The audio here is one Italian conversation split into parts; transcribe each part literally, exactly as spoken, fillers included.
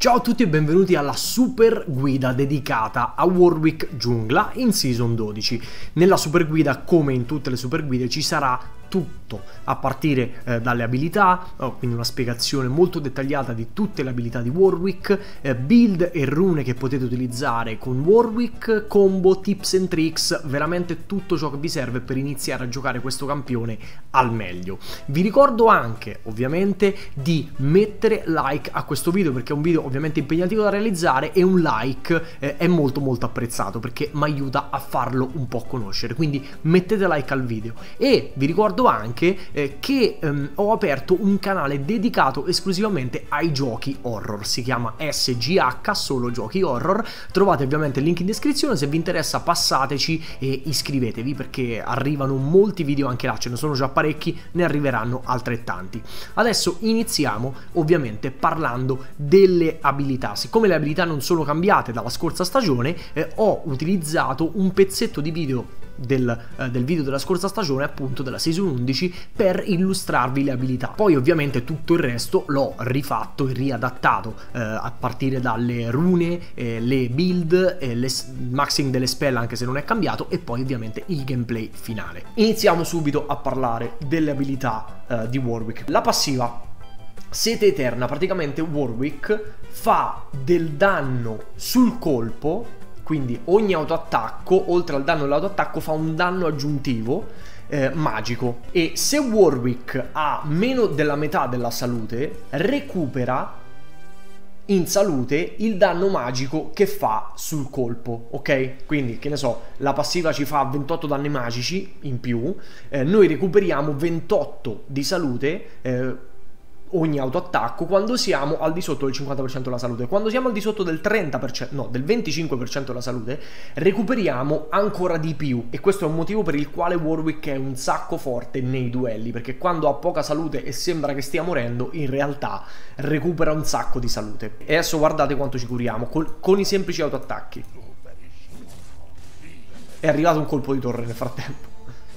Ciao a tutti e benvenuti alla super guida dedicata a Warwick Giungla in Season dodici. Nella super guida, come in tutte le super guide, ci sarà tutto, a partire eh, dalle abilità, oh, quindi una spiegazione molto dettagliata di tutte le abilità di Warwick, eh, build e rune che potete utilizzare con Warwick, combo, tips and tricks, veramente tutto ciò che vi serve per iniziare a giocare questo campione al meglio. Vi ricordo anche, ovviamente, di mettere like a questo video, perché è un video ovviamente impegnativo da realizzare e un like eh, è molto molto apprezzato perché mi aiuta a farlo un po' conoscere, quindi mettete like al video. E vi ricordo anche eh, che ehm, ho aperto un canale dedicato esclusivamente ai giochi horror, si chiama S G H, solo giochi horror. Trovate ovviamente il link in descrizione, se vi interessa passateci e iscrivetevi perché arrivano molti video anche là, ce ne sono già parecchi, ne arriveranno altrettanti. Adesso iniziamo ovviamente parlando delle abilità. Siccome le abilità non sono cambiate dalla scorsa stagione, eh, ho utilizzato un pezzetto di video Del, eh, del video della scorsa stagione, appunto della Season undici, per illustrarvi le abilità. Poi ovviamente tutto il resto l'ho rifatto e riadattato eh, a partire dalle rune, eh, le build, eh, le maxing delle spell anche se non è cambiato, e poi ovviamente il gameplay finale. Iniziamo subito a parlare delle abilità eh, di Warwick. La passiva Sete Eterna, praticamente Warwick fa del danno sul colpo. Quindi ogni autoattacco, oltre al danno dell'autoattacco, fa un danno aggiuntivo eh, magico. E se Warwick ha meno della metà della salute, recupera in salute il danno magico che fa sul colpo, ok? Quindi, che ne so, la passiva ci fa ventotto danni magici in più, eh, noi recuperiamo ventotto di salute eh, ogni autoattacco quando siamo al di sotto del cinquanta per cento della salute. Quando siamo al di sotto del trenta per cento, no, del venticinque per cento della salute, recuperiamo ancora di più. E questo è un motivo per il quale Warwick è un sacco forte nei duelli, perché quando ha poca salute e sembra che stia morendo, in realtà recupera un sacco di salute. E adesso guardate quanto ci curiamo col, con i semplici autoattacchi. È arrivato un colpo di torre nel frattempo.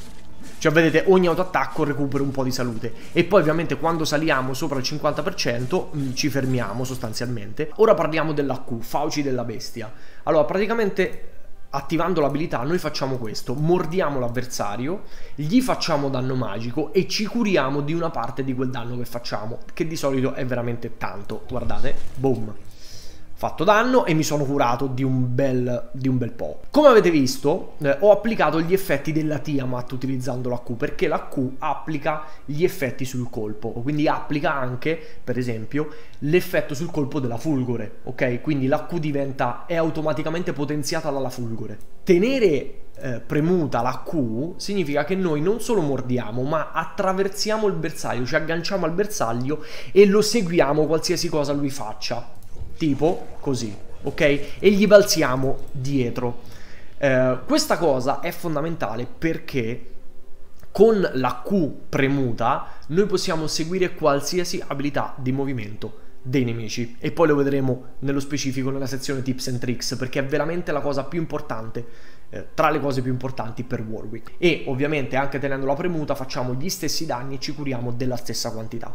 Cioè vedete, ogni autoattacco recupera un po' di salute. E poi ovviamente quando saliamo sopra il cinquanta per cento mh, ci fermiamo sostanzialmente. Ora parliamo dell'A Q, Fauci della bestia. Allora praticamente attivando l'abilità noi facciamo questo: mordiamo l'avversario, gli facciamo danno magico e ci curiamo di una parte di quel danno che facciamo, che di solito è veramente tanto. Guardate, boom, fatto danno e mi sono curato di un bel, di un bel po'. Come avete visto, eh, ho applicato gli effetti della Tiamat utilizzando l'A Q, perché l'A Q applica gli effetti sul colpo, quindi applica anche, per esempio, l'effetto sul colpo della Fulgore, ok? Quindi l'A Q diventa, è automaticamente potenziata dalla Fulgore. Tenere eh, premuta la Q significa che noi non solo mordiamo, ma attraversiamo il bersaglio, ci agganciamo al bersaglio e lo seguiamo qualsiasi cosa lui faccia. Tipo così, ok? E gli balziamo dietro. Eh, questa cosa è fondamentale perché con la Q premuta noi possiamo seguire qualsiasi abilità di movimento dei nemici, e poi lo vedremo nello specifico nella sezione tips and tricks, perché è veramente la cosa più importante, eh, tra le cose più importanti per Warwick. E ovviamente anche tenendo la premuta facciamo gli stessi danni e ci curiamo della stessa quantità.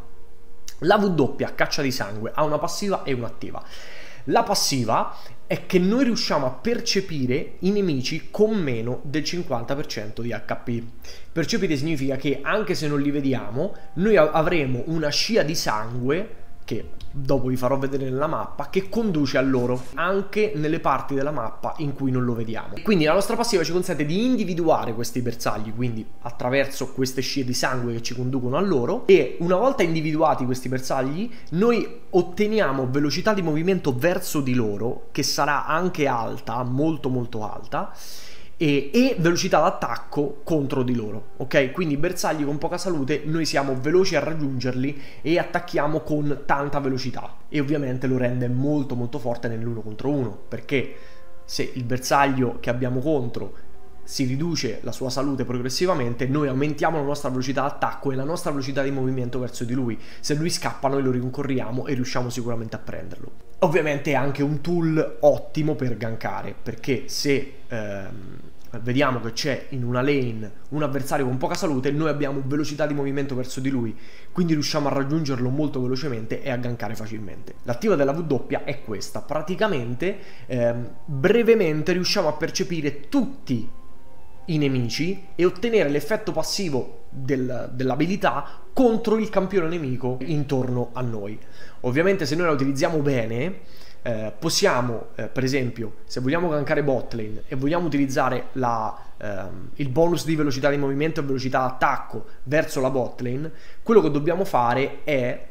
La W, caccia di sangue, ha una passiva e un'attiva. La passiva è che noi riusciamo a percepire i nemici con meno del cinquanta per cento di H P. Percepire significa che anche se non li vediamo, noi avremo una scia di sangue, che dopo vi farò vedere nella mappa, che conduce a loro anche nelle parti della mappa in cui non lo vediamo. Quindi la nostra passiva ci consente di individuare questi bersagli, quindi attraverso queste scie di sangue che ci conducono a loro, e una volta individuati questi bersagli noi otteniamo velocità di movimento verso di loro, che sarà anche alta, molto molto alta, E, e velocità d'attacco contro di loro, ok? Quindi bersagli con poca salute noi siamo veloci a raggiungerli e attacchiamo con tanta velocità, e ovviamente lo rende molto molto forte nell'uno contro uno, perché se il bersaglio che abbiamo contro si riduce la sua salute progressivamente, noi aumentiamo la nostra velocità d'attacco e la nostra velocità di movimento verso di lui. Se lui scappa noi lo rincorriamo e riusciamo sicuramente a prenderlo. Ovviamente è anche un tool ottimo per gankare, perché se ehm, vediamo che c'è in una lane un avversario con poca salute, noi abbiamo velocità di movimento verso di lui, quindi riusciamo a raggiungerlo molto velocemente e a gankare facilmente. L'attiva della W è questa, praticamente ehm, brevemente riusciamo a percepire tutti i nemici e ottenere l'effetto passivo del, dell'abilità contro il campione nemico intorno a noi. Ovviamente se noi la utilizziamo bene, eh, possiamo, eh, per esempio, se vogliamo gankare botlane e vogliamo utilizzare la, ehm, il bonus di velocità di movimento e velocità attacco verso la botlane, quello che dobbiamo fare è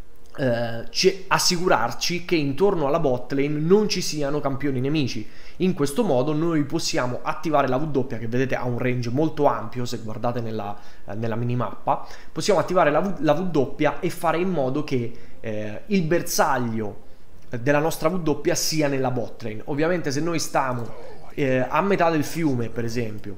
eh, assicurarci che intorno alla botlane non ci siano campioni nemici. In questo modo noi possiamo attivare la W, che vedete ha un range molto ampio, se guardate nella, eh, nella minimappa, possiamo attivare la, la W e fare in modo che eh, il bersaglio della nostra W sia nella botlane. Ovviamente se noi stiamo eh, a metà del fiume, per esempio,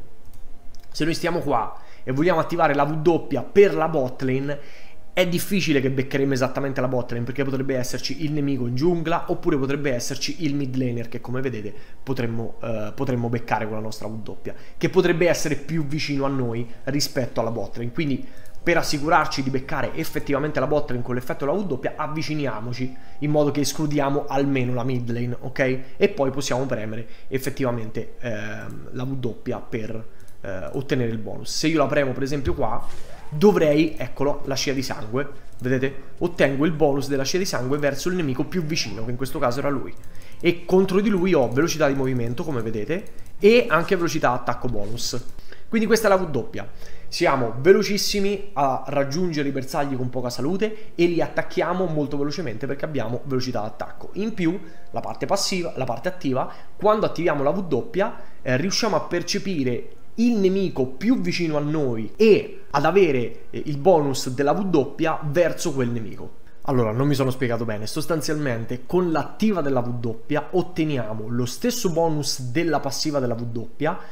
se noi stiamo qua e vogliamo attivare la W per la botlane, è difficile che beccheremo esattamente la botlane, perché potrebbe esserci il nemico in giungla oppure potrebbe esserci il mid laner che, come vedete, potremmo, eh, potremmo beccare con la nostra W, che potrebbe essere più vicino a noi rispetto alla botlane. Quindi per assicurarci di beccare effettivamente la botlane con l'effetto della W, avviciniamoci in modo che escludiamo almeno la mid lane, ok? E poi possiamo premere effettivamente ehm, la W per eh, ottenere il bonus. Se io la premo per esempio qua, dovrei, eccolo, la scia di sangue, vedete? Ottengo il bonus della scia di sangue verso il nemico più vicino, che in questo caso era lui. E contro di lui ho velocità di movimento, come vedete, e anche velocità attacco bonus. Quindi questa è la W. Siamo velocissimi a raggiungere i bersagli con poca salute e li attacchiamo molto velocemente perché abbiamo velocità d'attacco. In più, la parte passiva, la parte attiva, quando attiviamo la W, eh, riusciamo a percepire il nemico più vicino a noi e ad avere eh, il bonus della W verso quel nemico. Allora, non mi sono spiegato bene. Sostanzialmente con l'attiva della W otteniamo lo stesso bonus della passiva della W,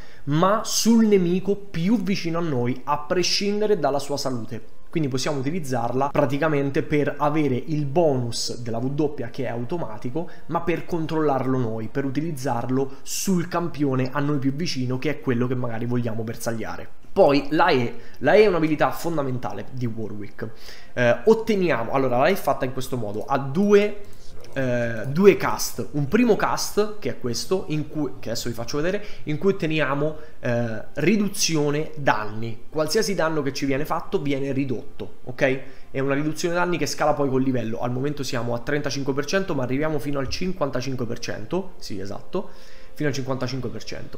ma sul nemico più vicino a noi, a prescindere dalla sua salute. Quindi possiamo utilizzarla praticamente per avere il bonus della W, che è automatico, ma per controllarlo noi, per utilizzarlo sul campione a noi più vicino, che è quello che magari vogliamo bersagliare. Poi la E, la E è un'abilità fondamentale di Warwick. Eh, otteniamo, allora la E è fatta in questo modo, ha due, eh, due cast. Un primo cast, che è questo, in cui, che adesso vi faccio vedere, in cui otteniamo eh, riduzione danni. Qualsiasi danno che ci viene fatto viene ridotto, ok? È una riduzione danni che scala poi col livello. Al momento siamo a trentacinque per cento, ma arriviamo fino al cinquantacinque per cento, sì esatto, fino al cinquantacinque per cento.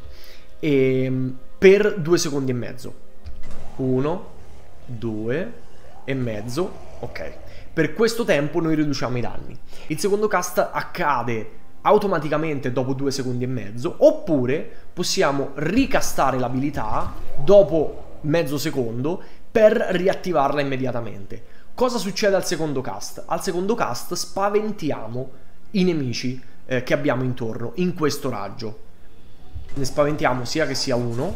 E per due secondi e mezzo, uno, due e mezzo, ok. Per questo tempo noi riduciamo i danni. Il secondo cast accade automaticamente dopo due secondi e mezzo, oppure possiamo ricastare l'abilità dopo mezzo secondo per riattivarla immediatamente. Cosa succede al secondo cast? Al secondo cast spaventiamo i nemici eh, che abbiamo intorno in questo raggio. Ne spaventiamo sia che sia uno,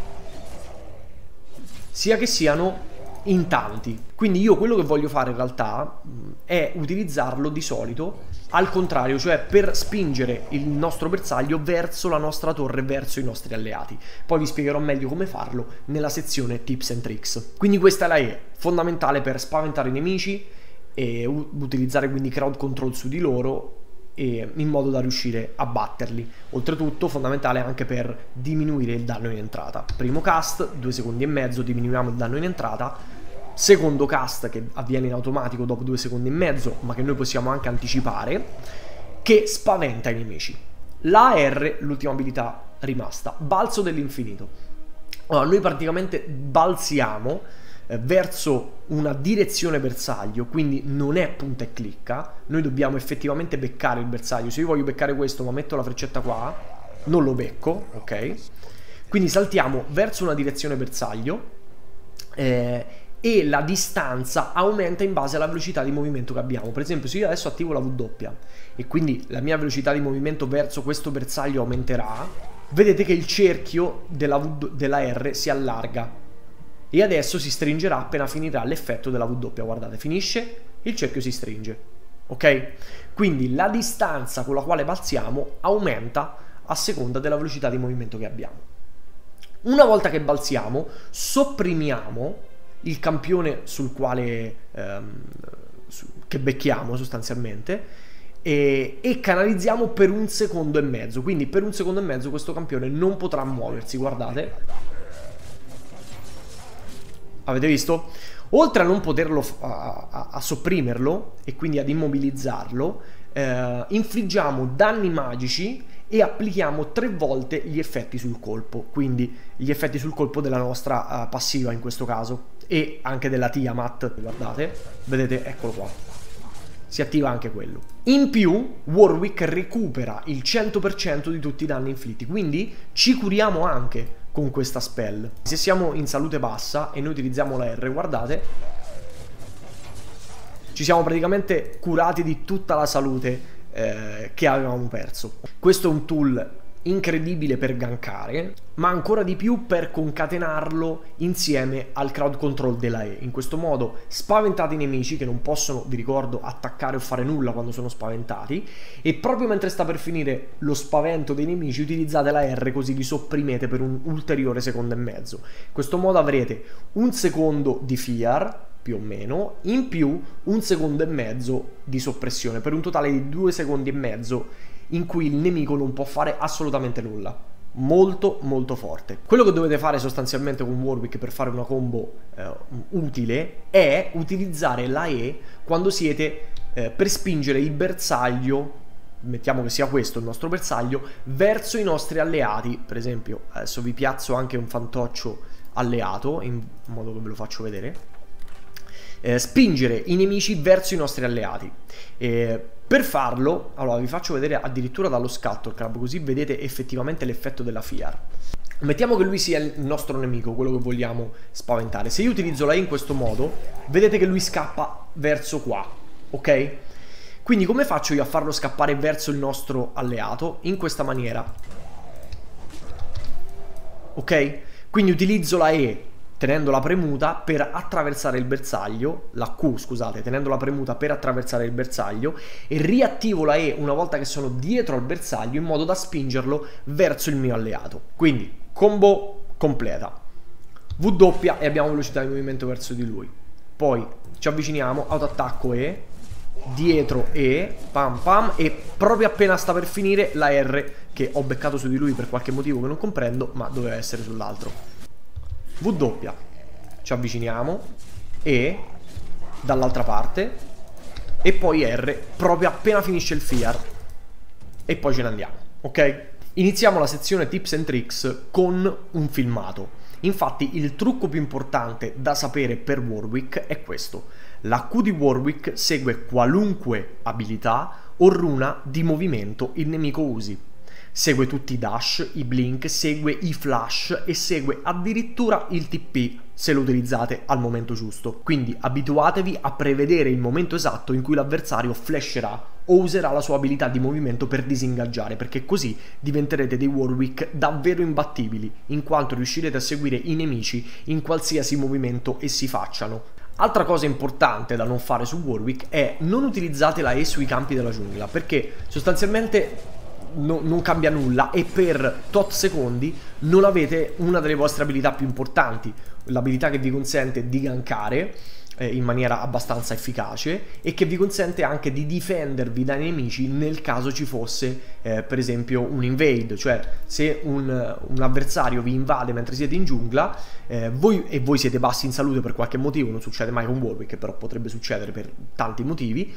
sia che siano in tanti. Quindi io quello che voglio fare in realtà è utilizzarlo di solito al contrario, cioè per spingere il nostro bersaglio verso la nostra torre, verso i nostri alleati. Poi vi spiegherò meglio come farlo nella sezione tips and tricks. Quindi questa è la E, fondamentale per spaventare i nemici e utilizzare quindi crowd control su di loro, e in modo da riuscire a batterli. Oltretutto fondamentale anche per diminuire il danno in entrata. Primo cast, due secondi e mezzo, diminuiamo il danno in entrata. Secondo cast, che avviene in automatico dopo due secondi e mezzo, ma che noi possiamo anche anticipare, che spaventa i nemici. La R, l'ultima abilità rimasta, balzo dell'infinito. Allora, noi praticamente balziamo verso una direzione bersaglio, quindi non è punta e clicca, noi dobbiamo effettivamente beccare il bersaglio. Se io voglio beccare questo ma metto la freccetta qua, non lo becco, ok? Quindi saltiamo verso una direzione bersaglio eh, e la distanza aumenta in base alla velocità di movimento che abbiamo. Per esempio, se io adesso attivo la W e quindi la mia velocità di movimento verso questo bersaglio aumenterà, vedete che il cerchio della, v, della R si allarga e adesso si stringerà appena finirà l'effetto della W. Guardate, finisce, il cerchio si stringe, ok? Quindi la distanza con la quale balziamo aumenta a seconda della velocità di movimento che abbiamo. Una volta che balziamo, sopprimiamo il campione sul quale ehm, su, che becchiamo sostanzialmente e, e canalizziamo per un secondo e mezzo. Quindi per un secondo e mezzo questo campione non potrà muoversi, guardate. Avete visto? Oltre a non poterlo a, a, a sopprimerlo e quindi ad immobilizzarlo, eh, infliggiamo danni magici e applichiamo tre volte gli effetti sul colpo, quindi gli effetti sul colpo della nostra uh, passiva in questo caso e anche della Tiamat. Guardate, vedete, eccolo qua, si attiva anche quello. In più Warwick recupera il cento per cento di tutti i danni inflitti, quindi ci curiamo anche con questa spell. Se siamo in salute bassa e noi utilizziamo la R, guardate, ci siamo praticamente curati di tutta la salute eh, che avevamo perso. Questo è un tool incredibile per gankare, ma ancora di più per concatenarlo insieme al crowd control della E. In questo modo spaventate i nemici che non possono, vi ricordo, attaccare o fare nulla quando sono spaventati, e proprio mentre sta per finire lo spavento dei nemici utilizzate la R, così li sopprimete per un ulteriore secondo e mezzo. In questo modo avrete un secondo di fear più o meno, in più un secondo e mezzo di soppressione, per un totale di due secondi e mezzo in cui il nemico non può fare assolutamente nulla. Molto molto forte. Quello che dovete fare sostanzialmente con Warwick per fare una combo eh, utile è utilizzare la E quando siete eh, per spingere il bersaglio, mettiamo che sia questo il nostro bersaglio, verso i nostri alleati. Per esempio adesso vi piazzo anche un fantoccio alleato in modo che ve lo faccio vedere. Eh, spingere i nemici verso i nostri alleati. Eh, per farlo, allora vi faccio vedere addirittura dallo Scuttle Crab, così vedete effettivamente l'effetto della Fear. Mettiamo che lui sia il nostro nemico, quello che vogliamo spaventare. Se io utilizzo la E in questo modo, vedete che lui scappa verso qua, ok? Quindi come faccio io a farlo scappare verso il nostro alleato? In questa maniera, ok? Quindi utilizzo la E tenendola premuta per attraversare il bersaglio, la Q scusate, tenendola premuta per attraversare il bersaglio, e riattivo la E una volta che sono dietro al bersaglio in modo da spingerlo verso il mio alleato. Quindi combo completa, W e abbiamo velocità di movimento verso di lui. Poi ci avviciniamo, autoattacco E, dietro E, pam pam, e proprio appena sta per finire la R che ho beccato su di lui per qualche motivo che non comprendo, ma doveva essere sull'altro. W, ci avviciniamo, E dall'altra parte, e poi R proprio appena finisce il Fear, e poi ce ne andiamo, ok? Iniziamo la sezione tips and tricks con un filmato. Infatti il trucco più importante da sapere per Warwick è questo: la Q di Warwick segue qualunque abilità o runa di movimento il nemico usi. Segue tutti i dash, i blink, segue i flash e segue addirittura il T P se lo utilizzate al momento giusto. Quindi abituatevi a prevedere il momento esatto in cui l'avversario flasherà o userà la sua abilità di movimento per disingaggiare, perché così diventerete dei Warwick davvero imbattibili, in quanto riuscirete a seguire i nemici in qualsiasi movimento essi facciano. Altra cosa importante da non fare su Warwick è non utilizzate la E sui campi della giungla, perché sostanzialmente No, non cambia nulla e per tot secondi non avete una delle vostre abilità più importanti, l'abilità che vi consente di gankare eh, in maniera abbastanza efficace e che vi consente anche di difendervi dai nemici nel caso ci fosse eh, per esempio un invade, cioè se un, un avversario vi invade mentre siete in giungla eh, voi, e voi siete bassi in salute per qualche motivo, non succede mai con Warwick, però potrebbe succedere per tanti motivi,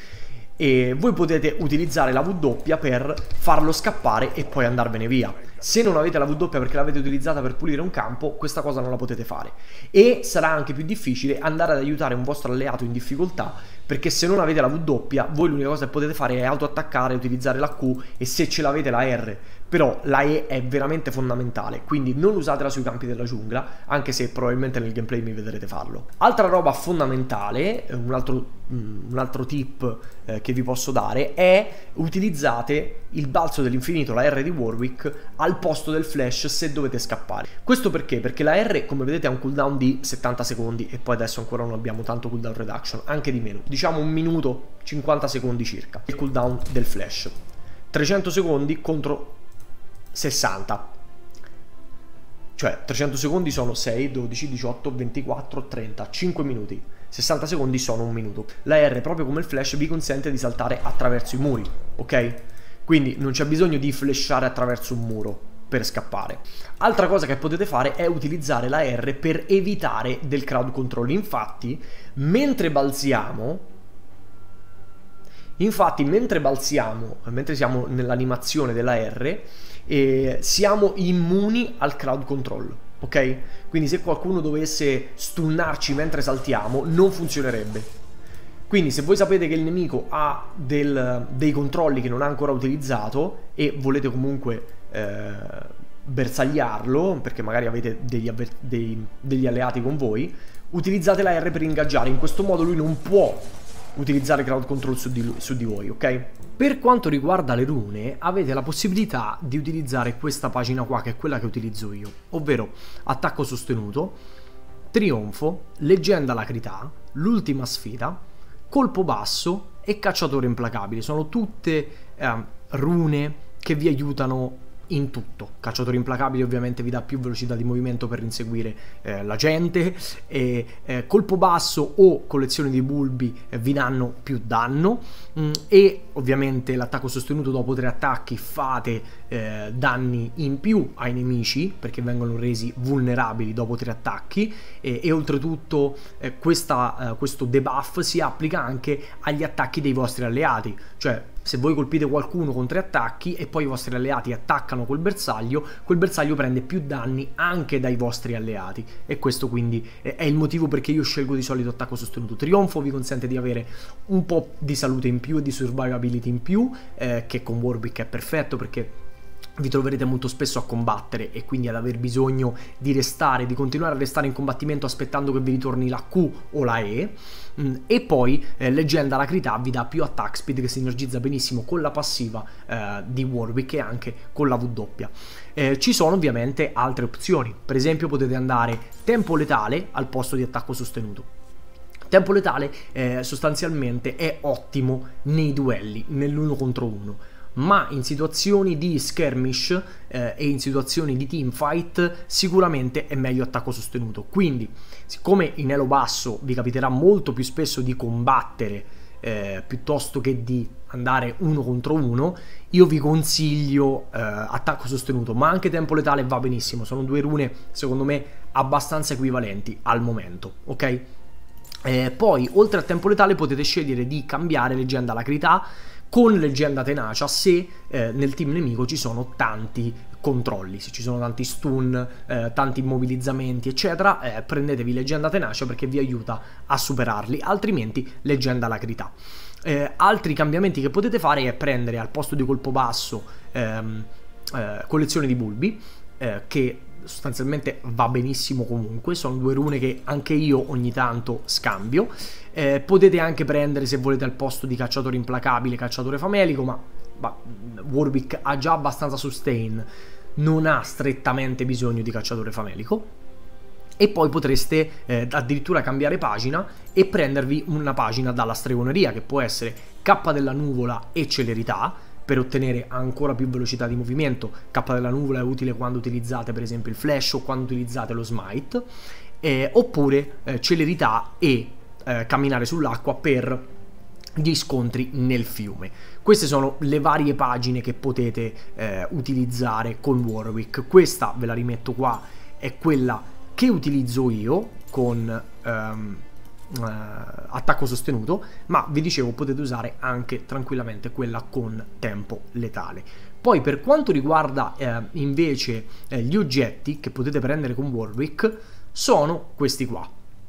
e voi potete utilizzare la W per farlo scappare e poi andarvene via. Se non avete la W perché l'avete utilizzata per pulire un campo, questa cosa non la potete fare, e sarà anche più difficile andare ad aiutare un vostro alleato in difficoltà, perché se non avete la W voi l'unica cosa che potete fare è autoattaccare, utilizzare la Q, e se ce l'avete la R. Però la E è veramente fondamentale, quindi non usatela sui campi della giungla, anche se probabilmente nel gameplay mi vedrete farlo. Altra roba fondamentale, un altro, un altro tip eh, che vi posso dare è: utilizzate il balzo dell'infinito, la R di Warwick, al posto del flash se dovete scappare. Questo perché? Perché la R, come vedete, ha un cooldown di settanta secondi e poi adesso ancora non abbiamo tanto cooldown reduction, anche di meno, diciamo un minuto, cinquanta secondi circa, il cooldown del flash. trecento secondi contro sessanta. Cioè trecento secondi sono sei, dodici, diciotto, ventiquattro, trenta, cinque minuti. sessanta secondi sono un minuto. La R, proprio come il flash, vi consente di saltare attraverso i muri, ok? Quindi non c'è bisogno di flashare attraverso un muro per scappare. Altra cosa che potete fare è utilizzare la R per evitare del crowd control. Infatti, mentre balziamo, infatti, mentre balziamo, mentre siamo nell'animazione della R, eh, siamo immuni al crowd control, ok? Quindi se qualcuno dovesse stunnarci mentre saltiamo, non funzionerebbe. Quindi se voi sapete che il nemico ha del, dei controlli che non ha ancora utilizzato e volete comunque eh, bersagliarlo, perché magari avete degli, dei, degli alleati con voi, utilizzate la R per ingaggiare. In questo modo lui non può utilizzare crowd control su di, su di voi, ok? Per quanto riguarda le rune, avete la possibilità di utilizzare questa pagina qua, che è quella che utilizzo io, ovvero attacco sostenuto, trionfo, leggenda lacrità, l'ultima sfida, colpo basso e cacciatore implacabile. Sono tutte eh, rune che vi aiutano in tutto. Cacciatore implacabile ovviamente vi dà più velocità di movimento per inseguire eh, la gente, e eh, colpo basso o collezione di bulbi eh, vi danno più danno, mm, e ovviamente l'attacco sostenuto, dopo tre attacchi fate eh, danni in più ai nemici perché vengono resi vulnerabili dopo tre attacchi, e, e oltretutto eh, questa, eh, questo debuff si applica anche agli attacchi dei vostri alleati. Cioè, se voi colpite qualcuno con tre attacchi e poi i vostri alleati attaccano col bersaglio, quel bersaglio prende più danni anche dai vostri alleati, e questo quindi è il motivo perché io scelgo di solito attacco sostenuto. Trionfo vi consente di avere un po' di salute in più e di survivability in più, eh, che con Warwick è perfetto perché vi troverete molto spesso a combattere e quindi ad aver bisogno di restare, di continuare a restare in combattimento aspettando che vi ritorni la Q o la E. Mm, e poi eh, leggenda lacrità vi dà più attack speed, che sinergizza benissimo con la passiva eh, di Warwick e anche con la W. Eh, ci sono ovviamente altre opzioni, per esempio potete andare tempo letale al posto di attacco sostenuto. Tempo letale eh, sostanzialmente è ottimo nei duelli, nell'uno contro uno, ma in situazioni di skirmish eh, e in situazioni di teamfight sicuramente è meglio attacco sostenuto. Quindi, siccome in elo basso vi capiterà molto più spesso di combattere eh, piuttosto che di andare uno contro uno, io vi consiglio eh, attacco sostenuto, ma anche tempo letale va benissimo. Sono due rune secondo me abbastanza equivalenti al momento, ok? Eh, poi oltre a tempo letale potete scegliere di cambiare leggenda lacrità con leggenda tenacia se eh, nel team nemico ci sono tanti controlli, se ci sono tanti stun, eh, tanti immobilizzamenti eccetera, eh, prendetevi leggenda tenacia perché vi aiuta a superarli, altrimenti leggenda lacrità. Eh, altri cambiamenti che potete fare è prendere al posto di colpo basso ehm, eh, collezione di bulbi, eh, che sostanzialmente va benissimo comunque, sono due rune che anche io ogni tanto scambio. Eh, potete anche prendere, se volete, al posto di cacciatore implacabile, cacciatore famelico, ma, ma Warwick ha già abbastanza sustain, non ha strettamente bisogno di cacciatore famelico. E poi potreste eh, addirittura cambiare pagina e prendervi una pagina dalla stregoneria, che può essere K della nuvola e celerità, per ottenere ancora più velocità di movimento. K della nuvola è utile quando utilizzate per esempio il flash o quando utilizzate lo smite, eh, oppure eh, celerità e eh, camminare sull'acqua per gli scontri nel fiume. Queste sono le varie pagine che potete eh, utilizzare con Warwick. Questa ve la rimetto qua, è quella che utilizzo io con um, Uh, attacco sostenuto, ma vi dicevo potete usare anche tranquillamente quella con tempo letale. Poi per quanto riguarda eh, invece eh, gli oggetti che potete prendere con Warwick, sono questi qua.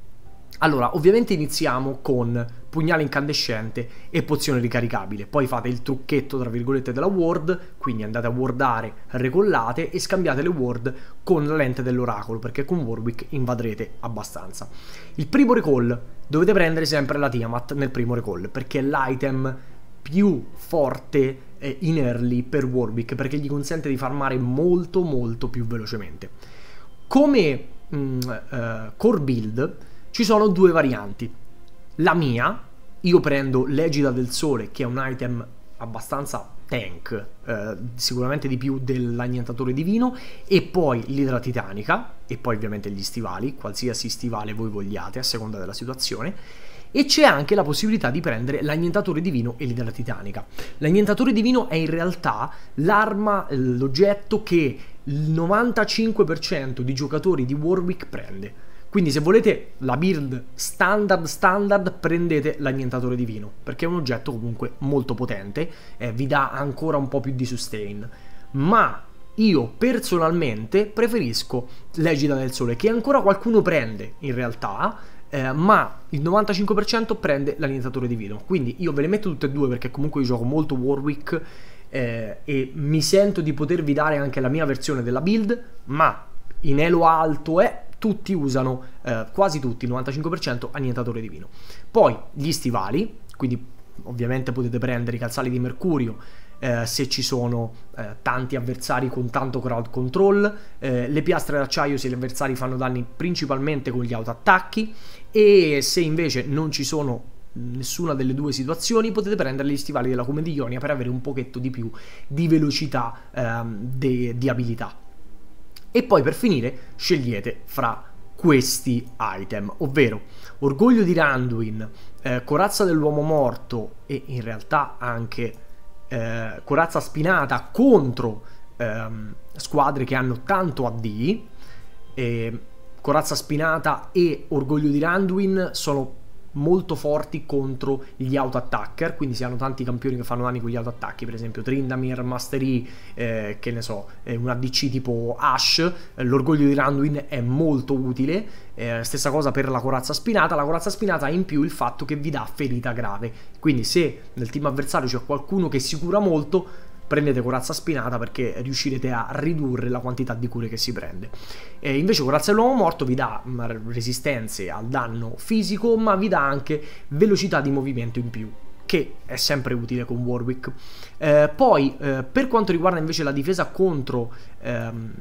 Allora, ovviamente iniziamo con pugnale incandescente e pozione ricaricabile, poi fate il trucchetto tra virgolette della ward, quindi andate a wardare, recollate e scambiate le ward con la lente dell'oracolo, perché con Warwick invadrete abbastanza. Il primo recall dovete prendere sempre la Tiamat nel primo recall, perché è l'item più forte eh, in early per Warwick, perché gli consente di farmare molto molto più velocemente. Come mh, uh, core build ci sono due varianti. La mia, io prendo l'Egida del Sole, che è un item abbastanza tank, eh, sicuramente di più dell'annientatore divino, e poi l'idra titanica, e poi ovviamente gli stivali, qualsiasi stivale voi vogliate a seconda della situazione. E c'è anche la possibilità di prendere l'annientatore divino e l'idra titanica. L'annientatore divino è in realtà l'arma, l'oggetto che il novantacinque per cento di giocatori di Warwick prende. Quindi se volete la build standard standard prendete l'annientatore divino, perché è un oggetto comunque molto potente, eh, vi dà ancora un po' più di sustain. Ma io personalmente preferisco l'Egida del Sole, che ancora qualcuno prende in realtà, eh, ma il novantacinque per cento prende l'annientatore divino. Quindi io ve le metto tutte e due perché comunque io gioco molto Warwick, eh, e mi sento di potervi dare anche la mia versione della build, ma in elo alto è... tutti usano, eh, quasi tutti, il novantacinque per cento annientatore divino. Poi gli stivali, quindi ovviamente potete prendere i calzali di mercurio eh, se ci sono eh, tanti avversari con tanto crowd control, eh, le piastre d'acciaio se gli avversari fanno danni principalmente con gli autoattacchi, e se invece non ci sono nessuna delle due situazioni potete prendere gli stivali dell'acume di Ionia per avere un pochetto di più di velocità, ehm, de, di abilità. E poi per finire scegliete fra questi item, ovvero Orgoglio di Randuin, eh, Corazza dell'Uomo Morto e in realtà anche eh, Corazza Spinata contro ehm, squadre che hanno tanto A D. eh, Corazza Spinata e Orgoglio di Randuin sono molto forti contro gli auto-attacker, quindi si hanno tanti campioni che fanno danni con gli auto-attacchi, per esempio Tryndamere, Master Yi, eh, che ne so, è un A D C tipo Ash, eh, l'Orgoglio di Randuin è molto utile, eh, stessa cosa per la Corazza Spinata. La Corazza Spinata ha in più il fatto che vi dà ferita grave, quindi se nel team avversario c'è qualcuno che si cura molto, prendete Corazza Spinata perché riuscirete a ridurre la quantità di cure che si prende. E invece Corazza dell'Uomo Morto vi dà resistenze al danno fisico, ma vi dà anche velocità di movimento in più, che è sempre utile con Warwick. Eh, poi eh, per quanto riguarda invece la difesa contro ehm,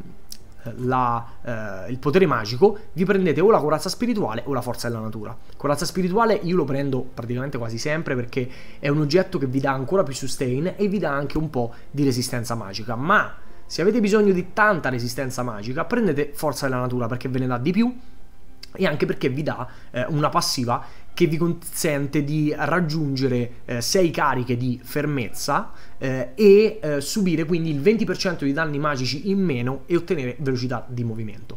la, eh, il potere magico, vi prendete o la corazza spirituale o la forza della natura. Corazza spirituale io lo prendo praticamente quasi sempre perché è un oggetto che vi dà ancora più sustain e vi dà anche un po' di resistenza magica, ma se avete bisogno di tanta resistenza magica prendete forza della natura perché ve ne dà di più e anche perché vi dà eh, una passiva che vi consente di raggiungere eh, sei cariche di fermezza eh, e eh, subire quindi il venti per cento di danni magici in meno e ottenere velocità di movimento.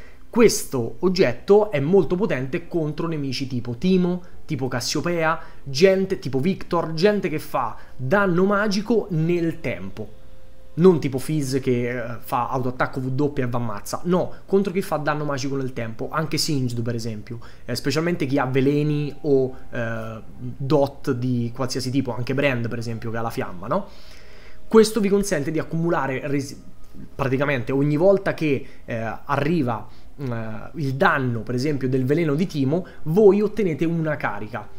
Questo oggetto è molto potente contro nemici tipo Timo, tipo Cassiopea, gente tipo Victor, gente che fa danno magico nel tempo. Non tipo Fizz che uh, fa autoattacco W e va ammazza, no, contro chi fa danno magico nel tempo, anche Singed per esempio, eh, specialmente chi ha veleni o eh, dot di qualsiasi tipo, anche Brand per esempio che ha la fiamma, no? Questo vi consente di accumulare praticamente ogni volta che eh, arriva eh, il danno per esempio del veleno di Timo, voi ottenete una carica.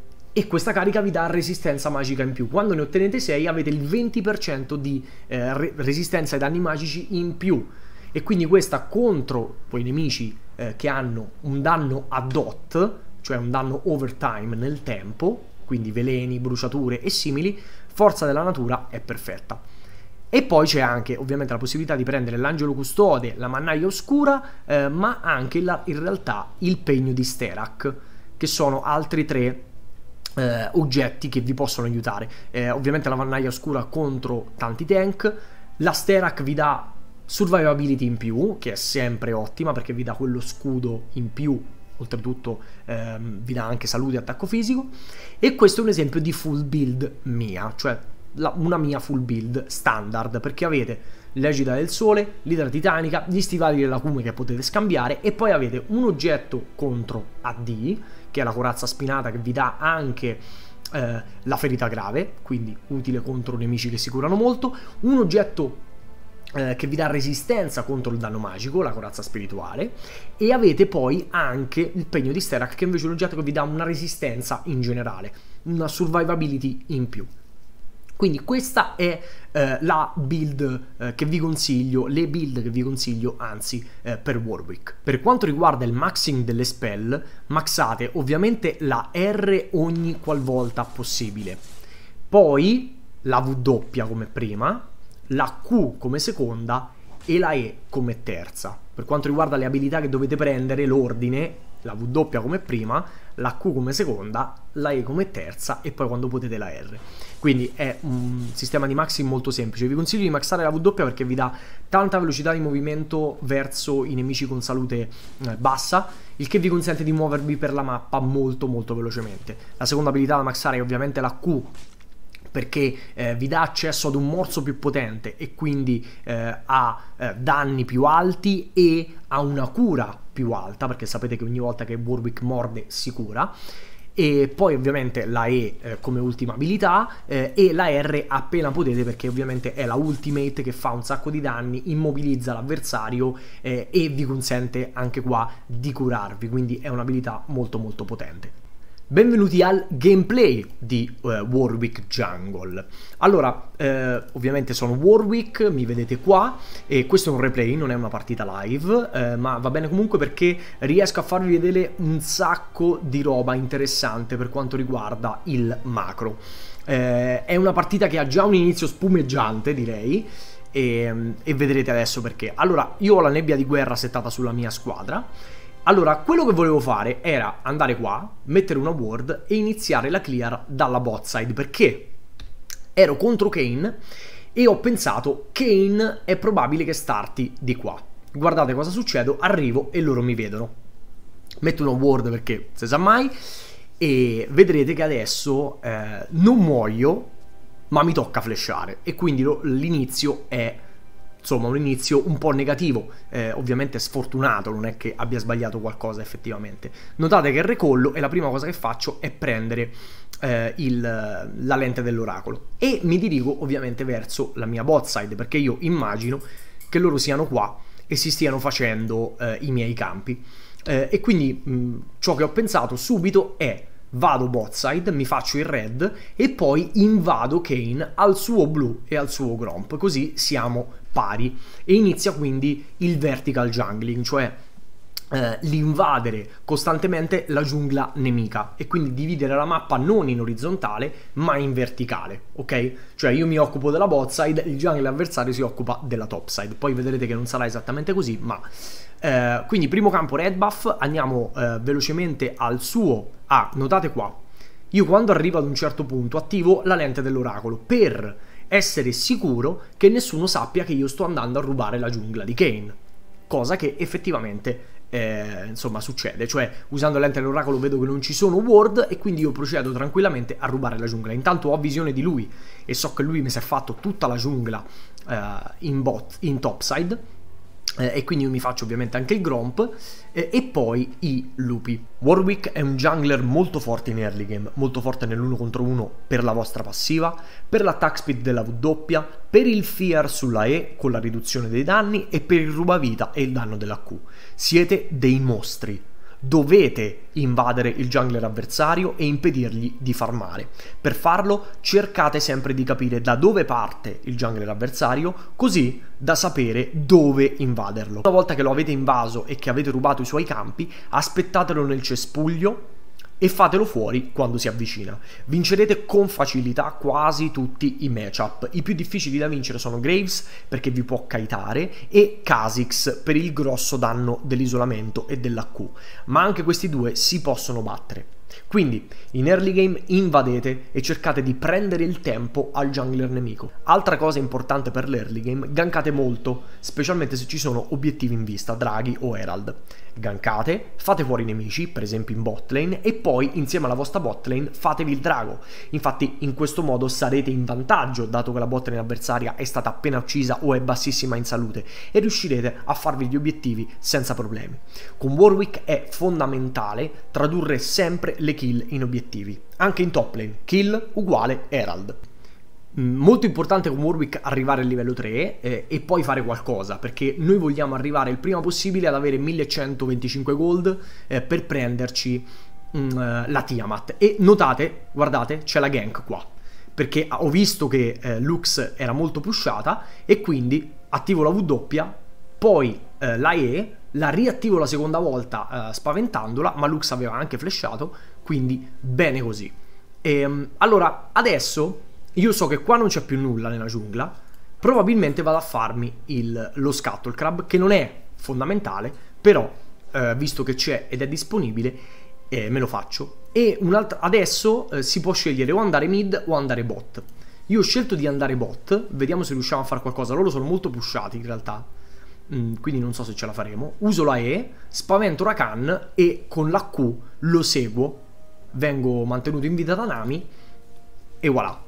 E questa carica vi dà resistenza magica in più. Quando ne ottenete sei avete il venti per cento di eh, re resistenza ai danni magici in più. E quindi questa contro quei nemici eh, che hanno un danno a dot, cioè un danno overtime nel tempo, quindi veleni, bruciature e simili, forza della natura è perfetta. E poi c'è anche ovviamente la possibilità di prendere l'angelo custode, la mannaia oscura, eh, ma anche la, in realtà il pegno di Sterak, che sono altri tre Eh, oggetti che vi possono aiutare. Eh, ovviamente la mannaia oscura contro tanti tank, la Sterak vi dà survivability in più, che è sempre ottima perché vi dà quello scudo in più, oltretutto ehm, vi dà anche salute e attacco fisico, e questo è un esempio di full build mia, cioè la, una mia full build standard, perché avete l'Egida del Sole, l'Idra Titanica, gli stivali dell'acume che potete scambiare e poi avete un oggetto contro A D, che è la corazza spinata che vi dà anche eh, la ferita grave, quindi utile contro nemici che si curano molto, un oggetto eh, che vi dà resistenza contro il danno magico, la corazza spirituale, e avete poi anche il pegno di Sterak che invece è un oggetto che vi dà una resistenza in generale, una survivability in più. Quindi questa è eh, la build eh, che vi consiglio, le build che vi consiglio anzi eh, per Warwick. Per quanto riguarda il maxing delle spell, maxate ovviamente la R ogni qualvolta possibile. Poi la W come prima, la Q come seconda e la E come terza. Per quanto riguarda le abilità che dovete prendere, l'ordine, la W come prima, la Q come seconda, la E come terza e poi quando potete la R. Quindi è un sistema di maxi molto semplice. Vi consiglio di maxare la W perché vi dà tanta velocità di movimento verso i nemici con salute eh, bassa, il che vi consente di muovervi per la mappa molto molto velocemente. La seconda abilità da maxare è ovviamente la Q, perché eh, vi dà accesso ad un morso più potente e quindi eh, a eh, danni più alti e a una cura più alta, perché sapete che ogni volta che Warwick morde si cura. E poi ovviamente la E eh, come ultima abilità eh, e la R appena potete, perché ovviamente è la ultimate che fa un sacco di danni, immobilizza l'avversario eh, e vi consente anche qua di curarvi, quindi è un'abilità molto molto potente. Benvenuti al gameplay di uh, Warwick Jungle. Allora, eh, ovviamente sono Warwick, mi vedete qua, e questo è un replay, non è una partita live, eh, ma va bene comunque perché riesco a farvi vedere un sacco di roba interessante per quanto riguarda il macro. Eh, è una partita che ha già un inizio spumeggiante, direi, e, e vedrete adesso perché. Allora, io ho la nebbia di guerra settata sulla mia squadra. Allora, quello che volevo fare era andare qua, mettere una ward e iniziare la clear dalla bot side, perché ero contro Kayn e ho pensato Kayn è probabile che starti di qua. Guardate cosa succede, arrivo e loro mi vedono. Metto una ward perché se sa mai e vedrete che adesso eh, non muoio, ma mi tocca flashare e quindi l'inizio è... insomma un inizio un po' negativo, eh, ovviamente sfortunato, non è che abbia sbagliato qualcosa effettivamente. Notate che recollo e la prima cosa che faccio è prendere eh, il, la lente dell'oracolo e mi dirigo ovviamente verso la mia bot side, perché io immagino che loro siano qua e si stiano facendo eh, i miei campi eh, e quindi mh, ciò che ho pensato subito è: vado bot side, mi faccio il red e poi invado Kayn al suo blu e al suo gromp, così siamo pari e inizia quindi il vertical jungling, cioè eh, l'invadere costantemente la giungla nemica e quindi dividere la mappa non in orizzontale ma in verticale, ok? Cioè io mi occupo della bot side, il jungler avversario si occupa della top side, poi vedrete che non sarà esattamente così, ma eh, quindi primo campo red buff, andiamo eh, velocemente al suo. Ah, notate qua, io quando arrivo ad un certo punto attivo la lente dell'oracolo per essere sicuro che nessuno sappia che io sto andando a rubare la giungla di Kayn, cosa che effettivamente eh, insomma succede, cioè usando la lente dell'oracolo vedo che non ci sono ward e quindi io procedo tranquillamente a rubare la giungla. Intanto ho visione di lui e so che lui mi si è fatto tutta la giungla eh, in bot, in topside, Eh, e quindi io mi faccio ovviamente anche il gromp eh, e poi i lupi. Warwick è un jungler molto forte in early game, molto forte nell'uno contro uno per la vostra passiva, per l'attack speed della W, per il fear sulla E con la riduzione dei danni e per il rubavita e il danno della Q. Siete dei mostri. Dovete invadere il jungler avversario e impedirgli di farmare. Per farlo cercate sempre di capire da dove parte il jungler avversario, così da sapere dove invaderlo. Una volta che lo avete invaso e che avete rubato i suoi campi, aspettatelo nel cespuglio e fatelo fuori quando si avvicina. Vincerete con facilità quasi tutti i matchup. I più difficili da vincere sono Graves, perché vi può kitare, e Kha'Zix per il grosso danno dell'isolamento e della Q, ma anche questi due si possono battere. Quindi in early game invadete e cercate di prendere il tempo al jungler nemico. Altra cosa importante per l'early game: gankate molto, specialmente se ci sono obiettivi in vista, draghi o herald. Gankate, fate fuori i nemici, per esempio in bot lane, e poi insieme alla vostra bot lane fatevi il drago. Infatti in questo modo sarete in vantaggio, dato che la bot lane avversaria è stata appena uccisa o è bassissima in salute, e riuscirete a farvi gli obiettivi senza problemi. Con Warwick è fondamentale tradurre sempre le kill in obiettivi, anche in top lane, kill uguale herald. Molto importante con Warwick arrivare al livello tre eh, e poi fare qualcosa, perché noi vogliamo arrivare il prima possibile ad avere millecentoventicinque gold eh, per prenderci mh, la Tiamat. E notate, guardate, c'è la gank qua, perché ho visto che eh, Lux era molto pushata e quindi attivo la W, poi eh, la E, la riattivo la seconda volta eh, spaventandola, ma Lux aveva anche flashato, quindi bene così. E, allora, adesso io so che qua non c'è più nulla nella giungla, probabilmente vado a farmi il, lo Scuttle Crab, che non è fondamentale, però eh, visto che c'è ed è disponibile, eh, me lo faccio. E adesso eh, si può scegliere o andare mid o andare bot. Io ho scelto di andare bot, vediamo se riusciamo a fare qualcosa. Loro sono molto pushati in realtà, mm, quindi non so se ce la faremo. Uso la E, spavento Rakan e con la Q lo seguo, vengo mantenuto in vita da Nami e voilà.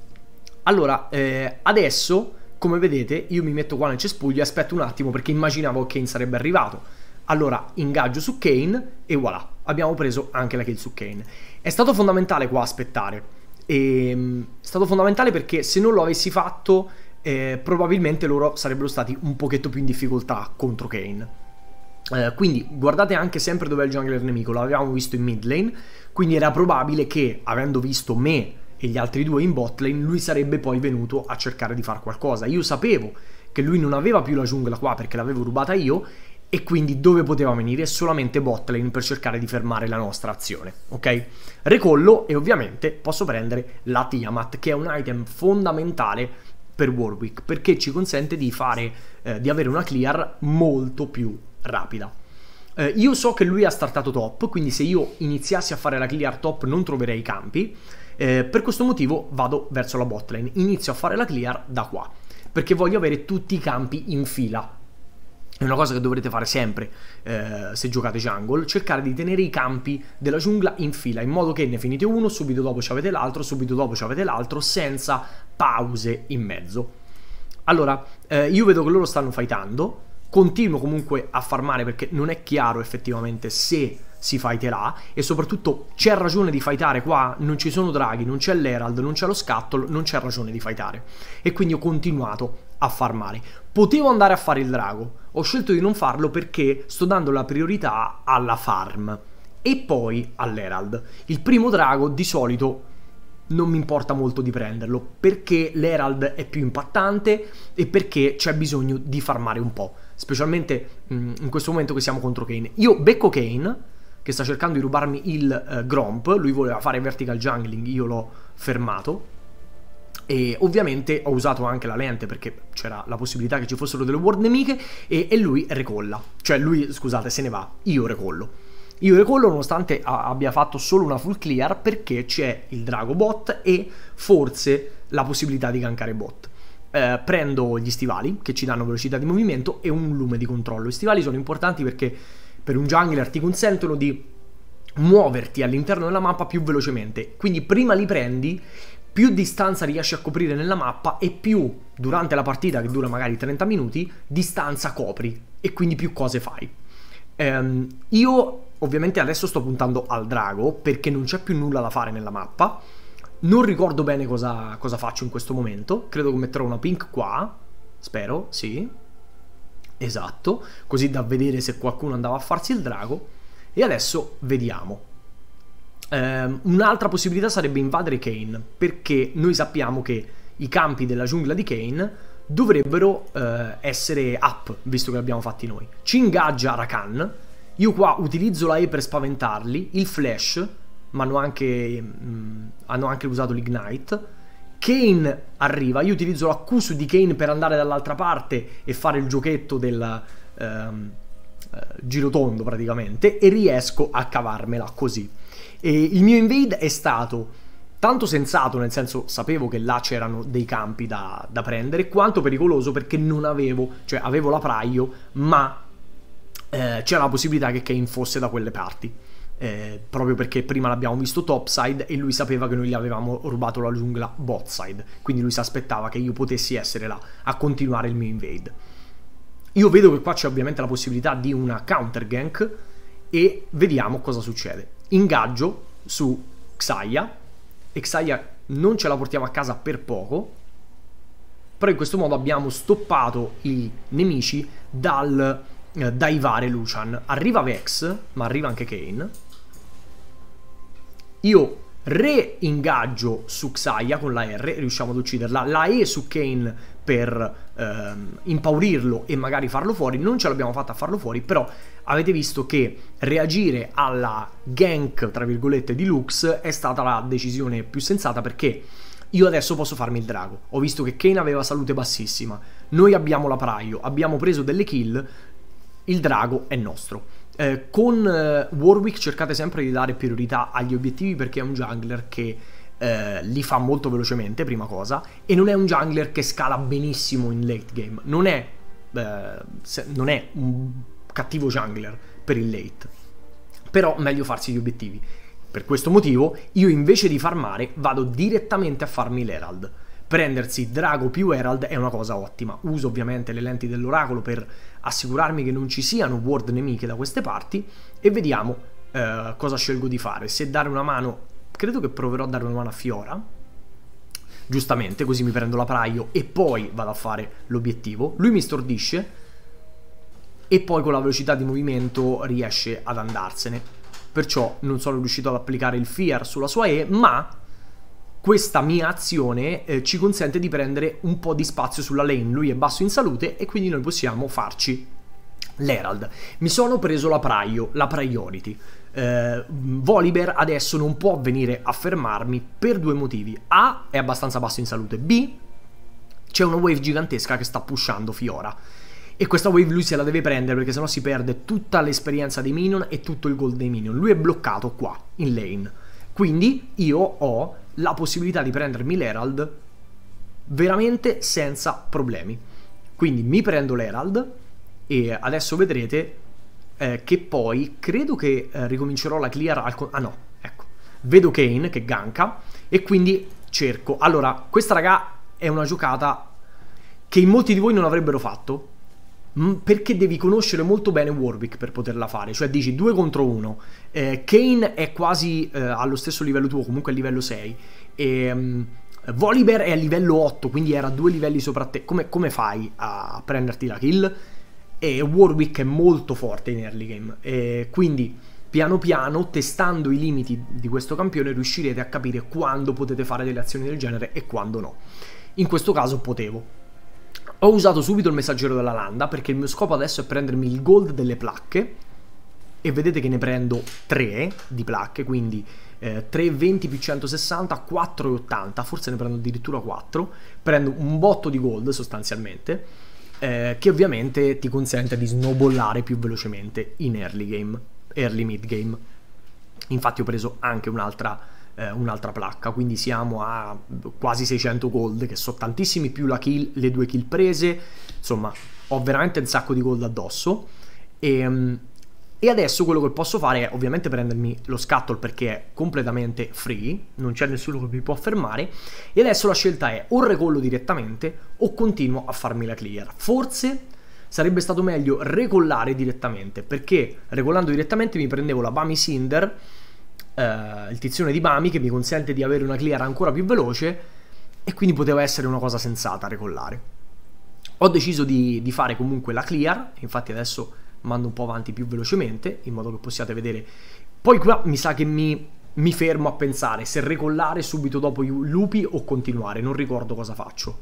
Allora, eh, adesso, come vedete, io mi metto qua nel cespuglio e aspetto un attimo perché immaginavo che Kayn sarebbe arrivato. Allora, ingaggio su Kayn e voilà, abbiamo preso anche la kill su Kayn. È stato fondamentale qua aspettare. E, è stato fondamentale perché se non lo avessi fatto eh, probabilmente loro sarebbero stati un pochetto più in difficoltà contro Kayn. Eh, quindi guardate anche sempre dove è il jungler nemico, l'avevamo visto in mid lane, quindi era probabile che, avendo visto me e gli altri due in bot lane, lui sarebbe poi venuto a cercare di fare qualcosa. Io sapevo che lui non aveva più la giungla qua perché l'avevo rubata io, e quindi dove poteva venire? Solamente bot lane per cercare di fermare la nostra azione, ok? Recollo e ovviamente posso prendere la Tiamat, che è un item fondamentale per Warwick perché ci consente di fare eh, di avere una clear molto più rapida. Eh, io so che lui ha startato top, quindi se io iniziassi a fare la clear top non troverei i campi, eh, per questo motivo vado verso la bot lane, inizio a fare la clear da qua perché voglio avere tutti i campi in fila. È una cosa che dovrete fare sempre eh, se giocate jungle, cercare di tenere i campi della giungla in fila, in modo che ne finite uno, subito dopo ci avete l'altro, subito dopo ci avete l'altro, senza pause in mezzo. Allora, eh, io vedo che loro stanno fightando, continuo comunque a farmare perché non è chiaro effettivamente se si fighterà, e soprattutto c'è ragione di fightare qua, non ci sono draghi, non c'è l'Herald, non c'è lo Scuttle, non c'è ragione di fightare. E quindi ho continuato a farmare. Potevo andare a fare il drago, ho scelto di non farlo perché sto dando la priorità alla farm e poi all'Herald. Il primo drago di solito non mi importa molto di prenderlo perché l'Herald è più impattante e perché c'è bisogno di farmare un po', specialmente mh, in questo momento che siamo contro Kayn. Io becco Kayn che sta cercando di rubarmi il uh, Gromp, lui voleva fare vertical jungling, io l'ho fermato. E ovviamente ho usato anche la lente perché c'era la possibilità che ci fossero delle ward nemiche, e, e lui recolla, cioè lui, scusate, se ne va, io recollo. Io recollo nonostante abbia fatto solo una full clear perché c'è il drago bot e forse la possibilità di gankare bot. Eh, prendo gli stivali che ci danno velocità di movimento e un lume di controllo. Gli stivali sono importanti perché per un jungler ti consentono di muoverti all'interno della mappa più velocemente, quindi prima li prendi, più distanza riesci a coprire nella mappa e più durante la partita, che dura magari trenta minuti, distanza copri e quindi più cose fai. Ehm, io ovviamente adesso sto puntando al drago perché non c'è più nulla da fare nella mappa, non ricordo bene cosa, cosa faccio in questo momento, credo che metterò una pink qua, spero, sì, esatto, così da vedere se qualcuno andava a farsi il drago, e adesso vediamo. Um, un'altra possibilità sarebbe invadere Kayn, perché noi sappiamo che i campi della giungla di Kayn dovrebbero uh, essere up, visto che li abbiamo fatti noi. Ci ingaggia Rakan, io qua utilizzo la E per spaventarli, il flash, ma hanno anche, mh, hanno anche usato l'ignite. Kayn arriva, io utilizzo la Q su di Kayn per andare dall'altra parte e fare il giochetto del um, uh, girotondo praticamente, e riesco a cavarmela così. E il mio invade è stato tanto sensato, nel senso sapevo che là c'erano dei campi da, da prendere, quanto pericoloso perché non avevo, cioè avevo la Praio, ma eh, c'era la possibilità che Kayn fosse da quelle parti, eh, proprio perché prima l'abbiamo visto topside e lui sapeva che noi gli avevamo rubato la giungla botside, quindi lui si aspettava che io potessi essere là a continuare il mio invade. Io vedo che qua c'è ovviamente la possibilità di una counter gank e vediamo cosa succede. Ingaggio su Xayah e Xayah non ce la portiamo a casa per poco, però in questo modo abbiamo stoppato i nemici dal eh, daivare Lucian. Arriva Vex, ma arriva anche Kayn. Io re-ingaggio su Xayah con la R, riusciamo ad ucciderla. La E su Kayn per ehm, impaurirlo e magari farlo fuori, non ce l'abbiamo fatta a farlo fuori, però avete visto che reagire alla gank, tra virgolette, di Lux è stata la decisione più sensata, perché io adesso posso farmi il drago. Ho visto che Kayn aveva salute bassissima, noi abbiamo la Praio, abbiamo preso delle kill, il drago è nostro. Eh, con eh, Warwick cercate sempre di dare priorità agli obiettivi, perché è un jungler che eh, li fa molto velocemente, prima cosa, e non è un jungler che scala benissimo in late game. Non è, eh, se, non è un cattivo jungler per il late, però meglio farsi gli obiettivi. Per questo motivo io, invece di farmare, vado direttamente a farmi l'Herald. Prendersi drago più Herald è una cosa ottima. Uso ovviamente le lenti dell'oracolo per assicurarmi che non ci siano ward nemiche da queste parti, e vediamo eh, cosa scelgo di fare. Se dare una mano, credo che proverò a dare una mano a Fiora, giustamente, così mi prendo la Praio e poi vado a fare l'obiettivo. Lui mi stordisce e poi con la velocità di movimento riesce ad andarsene. Perciò non sono riuscito ad applicare il Fear sulla sua E, ma questa mia azione eh, ci consente di prendere un po' di spazio sulla lane. Lui è basso in salute e quindi noi possiamo farci l'Herald. Mi sono preso la Praio, la Priority. Eh, Volibear adesso non può venire a fermarmi per due motivi. A, è abbastanza basso in salute. B, c'è una wave gigantesca che sta pushando Fiora. E questa wave lui se la deve prendere, perché sennò si perde tutta l'esperienza dei minion e tutto il gold dei minion. Lui è bloccato qua, in lane. Quindi io ho la possibilità di prendermi l'Herald veramente senza problemi. Quindi mi prendo l'Herald e adesso vedrete eh, che poi credo che eh, ricomincerò la clear al... Ah no, ecco. Vedo Kayn che ganka e quindi cerco... Allora, questa raga è una giocata che in molti di voi non avrebbero fatto, perché devi conoscere molto bene Warwick per poterla fare. Cioè dici due contro uno, eh, Kayn è quasi eh, allo stesso livello tuo, comunque a livello sei, e um, Volibear è a livello otto, quindi era due livelli sopra te. Come, come fai a prenderti la kill? E Warwick è molto forte in early game, e quindi piano piano, testando i limiti di questo campione, riuscirete a capire quando potete fare delle azioni del genere e quando no. In questo caso potevo. Ho usato subito il messaggero della landa, perché il mio scopo adesso è prendermi il gold delle placche, e vedete che ne prendo tre di placche, quindi eh, tre virgola venti più centosessanta, quattro virgola ottanta, forse ne prendo addirittura quattro, prendo un botto di gold sostanzialmente, eh, che ovviamente ti consente di snowballare più velocemente in early game, early mid game. Infatti ho preso anche un'altra Eh, un'altra placca, quindi siamo a quasi seicento gold, che sono tantissimi, più la kill, le due kill prese. Insomma, ho veramente un sacco di gold addosso, e, e adesso quello che posso fare è ovviamente prendermi lo scuttle, perché è completamente free, non c'è nessuno che mi può fermare, e adesso la scelta è o recollo direttamente o continuo a farmi la clear. Forse sarebbe stato meglio recollare direttamente, perché recollando direttamente mi prendevo la Bami Cinder, Uh, il tizione di Bami, che mi consente di avere una clear ancora più veloce, e quindi poteva essere una cosa sensata recollare. Ho deciso di, di fare comunque la clear, infatti adesso mando un po' avanti più velocemente, in modo che possiate vedere. Poi qua mi sa che mi, mi fermo a pensare se recollare subito dopo i lupi o continuare, non ricordo cosa faccio.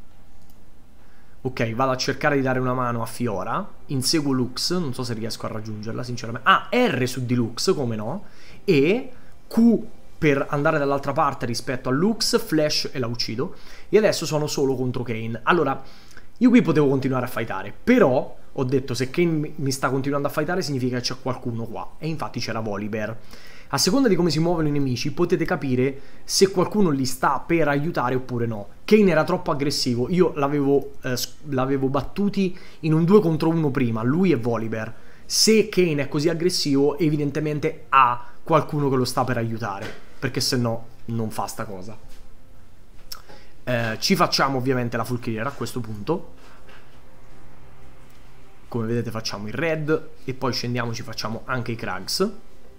Ok, vado a cercare di dare una mano a Fiora, inseguo Lux, non so se riesco a raggiungerla sinceramente. Ah, R su di Lux, come no, e Q per andare dall'altra parte rispetto a Lux, flash e la uccido. E adesso sono solo contro Kayn. Allora, io qui potevo continuare a fightare, però ho detto, se Kayn mi sta continuando a fightare significa che c'è qualcuno qua, e infatti c'era Volibear. A seconda di come si muovono i nemici potete capire se qualcuno li sta per aiutare oppure no. Kayn era troppo aggressivo, io l'avevo eh, l'avevo battuti in un due contro uno prima, lui e Volibear. Se Kayn è così aggressivo, evidentemente ha qualcuno che lo sta per aiutare, perché se no non fa sta cosa. Eh, ci facciamo ovviamente la full clear a questo punto. Come vedete facciamo il red e poi scendiamo, ci facciamo anche i Krugs.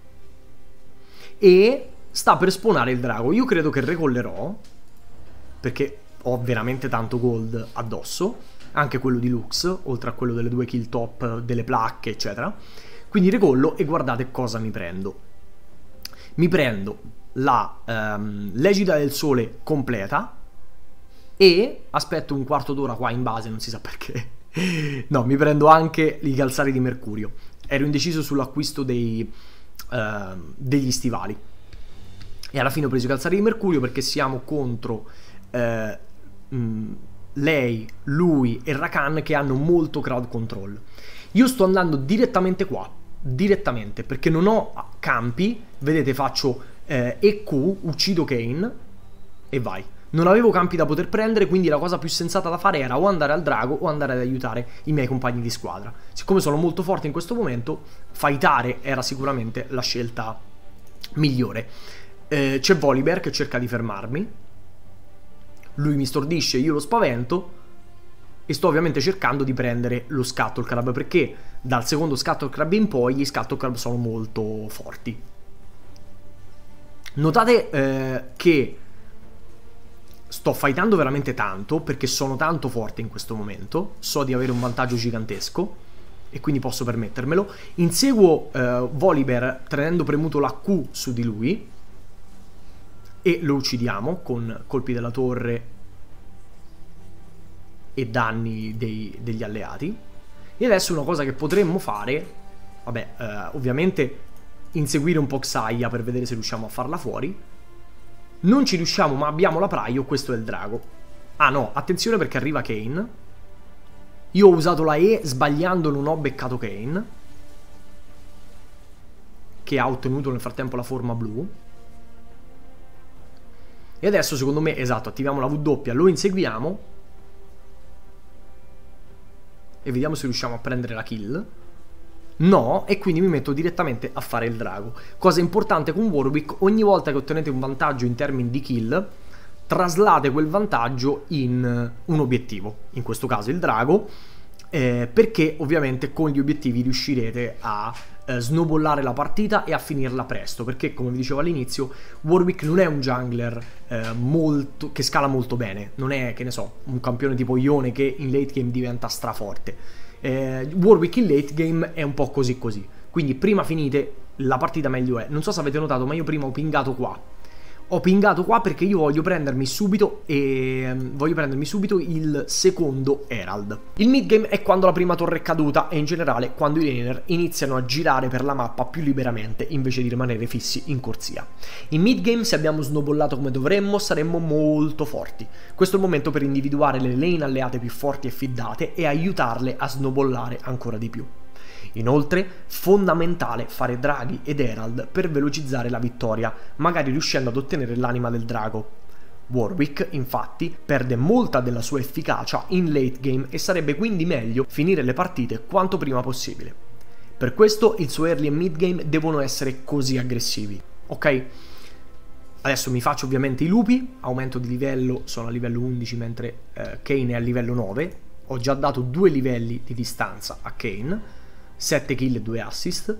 E sta per spawnare il drago. Io credo che recollerò, perché ho veramente tanto gold addosso, anche quello di Lux, oltre a quello delle due kill top, delle placche eccetera. Quindi recollo e guardate cosa mi prendo. Mi prendo la um, l'egida del sole completa e aspetto un quarto d'ora qua in base, non si sa perché. No, mi prendo anche i calzari di mercurio. Ero indeciso sull'acquisto dei uh, degli stivali. E alla fine ho preso i calzari di Mercurio perché siamo contro eh, mh, lei, lui e Rakan, che hanno molto crowd control. Io sto andando direttamente qua, direttamente, perché non ho campi. Vedete, faccio eh, E Q, uccido Kayn e vai. Non avevo campi da poter prendere, quindi la cosa più sensata da fare era o andare al drago o andare ad aiutare i miei compagni di squadra. Siccome sono molto forte in questo momento, fightare era sicuramente la scelta migliore. Eh, c'è Volibear che cerca di fermarmi. Lui mi stordisce, io lo spavento. E sto ovviamente cercando di prendere lo Scuttle Crab, perché dal secondo Scuttle Crab in poi gli Scuttle Crab sono molto forti. Notate eh, che sto fightando veramente tanto, perché sono tanto forte in questo momento. So di avere un vantaggio gigantesco e quindi posso permettermelo. Inseguo eh, Volibear tenendo premuto la Q su di lui e lo uccidiamo con colpi della torre e danni dei, degli alleati. E adesso una cosa che potremmo fare, vabbè, eh, ovviamente inseguire un po' Xayah per vedere se riusciamo a farla fuori. Non ci riusciamo, ma abbiamo la Praio, questo è il drago. Ah no, attenzione perché arriva Kayn. Io ho usato la E, sbagliando non ho beccato Kayn, che ha ottenuto nel frattempo la forma blu. E adesso secondo me, esatto, attiviamo la W, lo inseguiamo e vediamo se riusciamo a prendere la kill. No, e quindi mi metto direttamente a fare il drago. Cosa importante con Warwick: ogni volta che ottenete un vantaggio in termini di kill, traslate quel vantaggio in un obiettivo, in questo caso il drago, eh, perché ovviamente con gli obiettivi riuscirete a eh, snowballare la partita e a finirla presto, perché come vi dicevo all'inizio, Warwick non è un jungler eh, molto, che scala molto bene, non è, che ne so, un campione tipo Ione che in late game diventa straforte. Eh, Warwick in late game è un po' così così, quindi prima finite la partita meglio è. Non so se avete notato, ma io prima ho pingato qua. Ho pingato qua perché io voglio prendermi subito e voglio prendermi subito il secondo Herald. Il mid game è quando la prima torre è caduta e in generale quando i laner iniziano a girare per la mappa più liberamente invece di rimanere fissi in corsia. In mid game, se abbiamo snowballato come dovremmo, saremmo molto forti. Questo è il momento per individuare le lane alleate più forti e fiddate e aiutarle a snowballare ancora di più. Inoltre, fondamentale fare draghi ed herald per velocizzare la vittoria, magari riuscendo ad ottenere l'anima del drago. Warwick, infatti, perde molta della sua efficacia in late game e sarebbe quindi meglio finire le partite quanto prima possibile. Per questo il suo early e mid game devono essere così aggressivi, ok? Adesso mi faccio ovviamente i lupi, aumento di livello, sono a livello undici mentre eh, Kayn è a livello nove, ho già dato due livelli di distanza a Kayn, sette kill e due assist,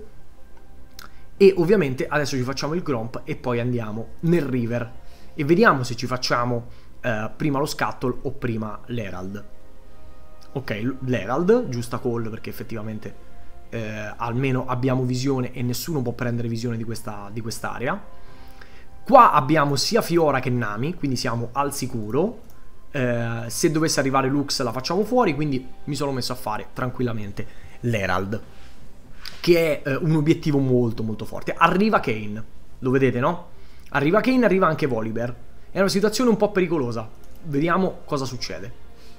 e ovviamente adesso ci facciamo il Gromp e poi andiamo nel River e vediamo se ci facciamo eh, prima lo Scuttle o prima l'Herald. Ok, l'Herald, giusta call, perché effettivamente eh, almeno abbiamo visione e nessuno può prendere visione di questa di quest'area. Qua abbiamo sia Fiora che Nami, quindi siamo al sicuro. Eh, se dovesse arrivare Lux la facciamo fuori, quindi mi sono messo a fare tranquillamente l'Herald, che è eh, un obiettivo molto molto forte. Arriva Kayn, lo vedete, no? Arriva Kayn, arriva anche Volibear. È una situazione un po' pericolosa. Vediamo cosa succede.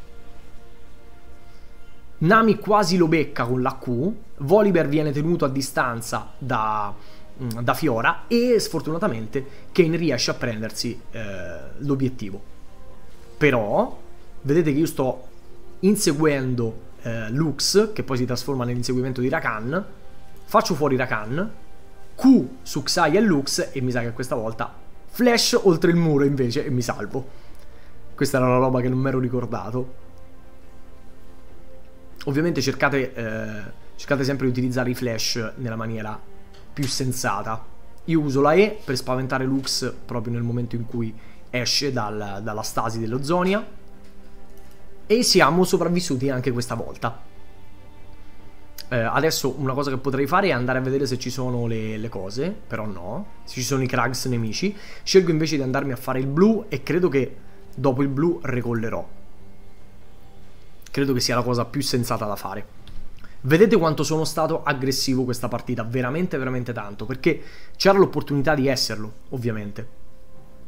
Nami quasi lo becca con la Q, Volibear viene tenuto a distanza da, da Fiora e sfortunatamente Kayn riesce a prendersi eh, l'obiettivo. Però vedete che io sto inseguendo eh, Lux, che poi si trasforma nell'inseguimento di Rakan. Faccio fuori Rakan, Q su Xayah e Lux e mi sa che questa volta flash oltre il muro invece e mi salvo. Questa era una roba che non mi ero ricordato. Ovviamente cercate, eh, cercate sempre di utilizzare i flash nella maniera più sensata. Io uso la E per spaventare Lux proprio nel momento in cui esce dal, dalla stasi dell'Ozonia. E siamo sopravvissuti anche questa volta. Eh, adesso una cosa che potrei fare è andare a vedere se ci sono le, le cose, però no, se ci sono i Krugs nemici. Scelgo invece di andarmi a fare il blu e credo che dopo il blu recollerò. Credo che sia la cosa più sensata da fare. Vedete quanto sono stato aggressivo questa partita, veramente veramente tanto, perché c'era l'opportunità di esserlo, ovviamente.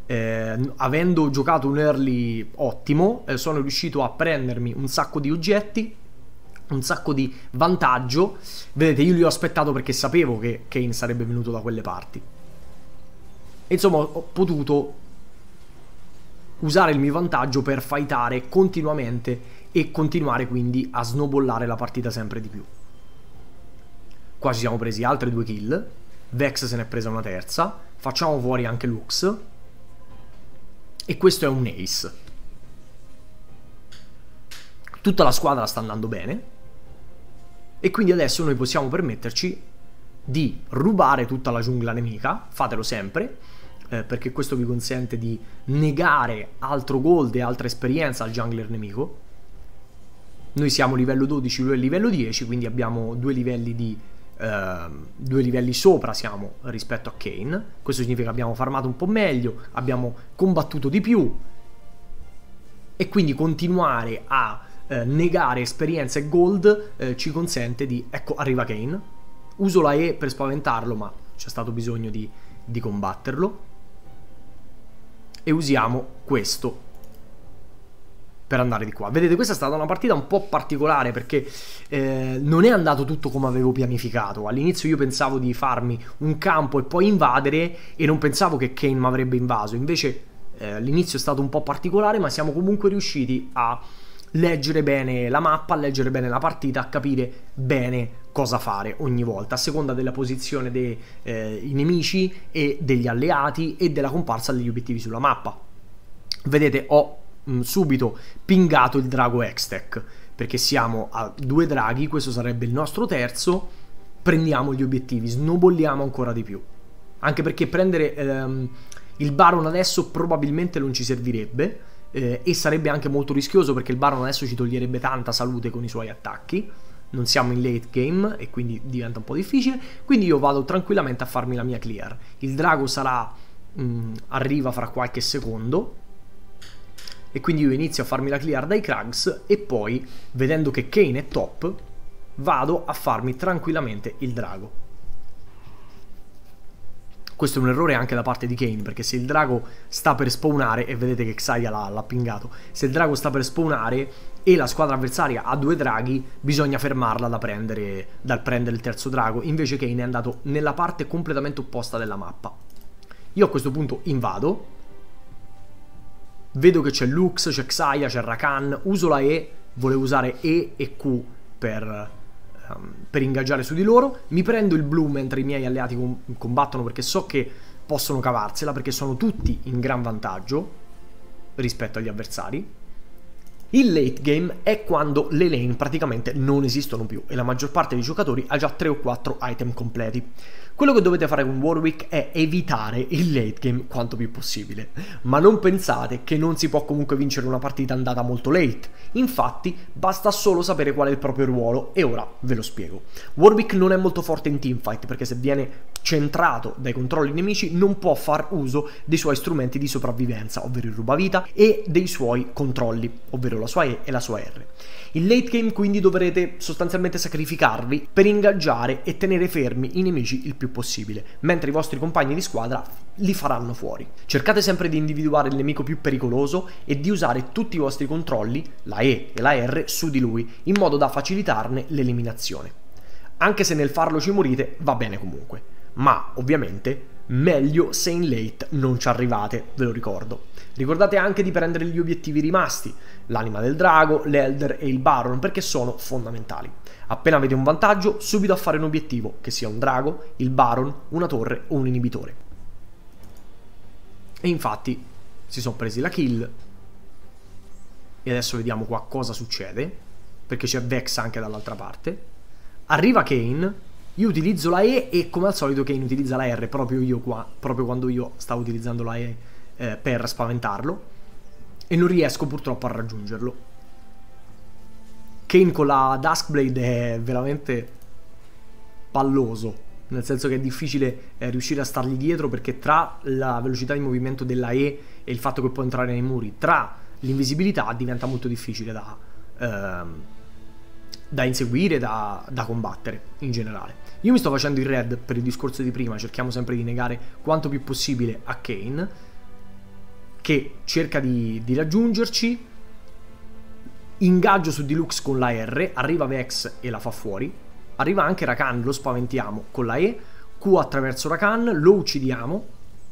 eh, avendo giocato un early ottimo, eh, sono riuscito a prendermi un sacco di oggetti, un sacco di vantaggio. Vedete, io li ho aspettato perché sapevo che Kayn sarebbe venuto da quelle parti. E insomma ho potuto usare il mio vantaggio per fightare continuamente e continuare quindi a snowballare la partita sempre di più. Qua ci siamo presi altre due kill, Vex se ne è presa una terza, facciamo fuori anche Lux e questo è un ace. Tutta la squadra sta andando bene e quindi adesso noi possiamo permetterci di rubare tutta la giungla nemica. Fatelo sempre, eh, perché questo vi consente di negare altro gold e altra esperienza al jungler nemico. Noi siamo livello dodici, lui è livello dieci, quindi abbiamo due livelli di uh, due livelli sopra siamo rispetto a Kayn. Questo significa che abbiamo farmato un po' meglio, abbiamo combattuto di più e quindi continuare a uh, negare esperienza e gold uh, ci consente di... Ecco, arriva Kayn. Uso la E per spaventarlo, ma c'è stato bisogno di, di combatterlo. E usiamo questo per andare di qua. Vedete, questa è stata una partita un po' particolare perché eh, non è andato tutto come avevo pianificato. All'inizio io pensavo di farmi un campo e poi invadere e non pensavo che Kayn mi avrebbe invaso. Invece eh, l'inizio è stato un po' particolare, ma siamo comunque riusciti a leggere bene la mappa, a leggere bene la partita, a capire bene cosa fare ogni volta a seconda della posizione dei eh, nemici e degli alleati e della comparsa degli obiettivi sulla mappa. Vedete, ho subito pingato il drago Hextech perché siamo a due draghi, questo sarebbe il nostro terzo. Prendiamo gli obiettivi, snowballiamo ancora di più, anche perché prendere ehm, il Baron adesso probabilmente non ci servirebbe eh, e sarebbe anche molto rischioso perché il Baron adesso ci toglierebbe tanta salute con i suoi attacchi. Non siamo in late game e quindi diventa un po' difficile, quindi io vado tranquillamente a farmi la mia clear. Il drago sarà mh, arriva fra qualche secondo e quindi io inizio a farmi la clear dai Krugs e poi, vedendo che Kayn è top, vado a farmi tranquillamente il drago. Questo è un errore anche da parte di Kayn, perché se il drago sta per spawnare, e vedete che Xayah l'ha pingato, se il drago sta per spawnare e la squadra avversaria ha due draghi, bisogna fermarla da prendere, dal prendere il terzo drago. Invece Kayn è andato nella parte completamente opposta della mappa. Io a questo punto invado, vedo che c'è Lux, c'è Xayah, c'è Rakan, uso la E, volevo usare E e Q per, um, per ingaggiare su di loro, mi prendo il blu mentre i miei alleati com combattono perché so che possono cavarsela, perché sono tutti in gran vantaggio rispetto agli avversari. Il late game è quando le lane praticamente non esistono più e la maggior parte dei giocatori ha già tre o quattro item completi. Quello che dovete fare con Warwick è evitare il late game quanto più possibile, ma non pensate che non si può comunque vincere una partita andata molto late. Infatti basta solo sapere qual è il proprio ruolo e ora ve lo spiego. Warwick non è molto forte in teamfight perché se viene centrato dai controlli nemici non può far uso dei suoi strumenti di sopravvivenza, ovvero il rubavita, e dei suoi controlli, ovvero la sua E e la sua R. In late game quindi dovrete sostanzialmente sacrificarvi per ingaggiare e tenere fermi i nemici il più possibile, mentre i vostri compagni di squadra li faranno fuori. Cercate sempre di individuare il nemico più pericoloso e di usare tutti i vostri controlli, la E e la R, su di lui, in modo da facilitarne l'eliminazione. Anche se nel farlo ci morite, va bene comunque, ma ovviamente meglio se in late non ci arrivate, ve lo ricordo. Ricordate anche di prendere gli obiettivi rimasti, l'anima del drago, l'Elder e il Baron, perché sono fondamentali. Appena avete un vantaggio, subito a fare un obiettivo, che sia un drago, il Baron, una torre o un inibitore. E infatti si sono presi la kill e adesso vediamo qua cosa succede, perché c'è Vex anche dall'altra parte. Arriva Kayn, io utilizzo la E e come al solito Kayn utilizza la R proprio io qua, proprio quando io stavo utilizzando la E eh, per spaventarlo, e non riesco purtroppo a raggiungerlo. Kayn con la Duskblade è veramente palloso, nel senso che è difficile eh, riuscire a stargli dietro, perché tra la velocità di movimento della E e il fatto che può entrare nei muri, tra l'invisibilità, diventa molto difficile da, ehm, da inseguire, da, da combattere in generale. Io mi sto facendo il red per il discorso di prima, cerchiamo sempre di negare quanto più possibile a Kayn. che cerca di, di raggiungerci. Ingaggio su Deluxe con la R, arriva Vex e la fa fuori. Arriva anche Rakan, lo spaventiamo con la E. Q attraverso Rakan, lo uccidiamo.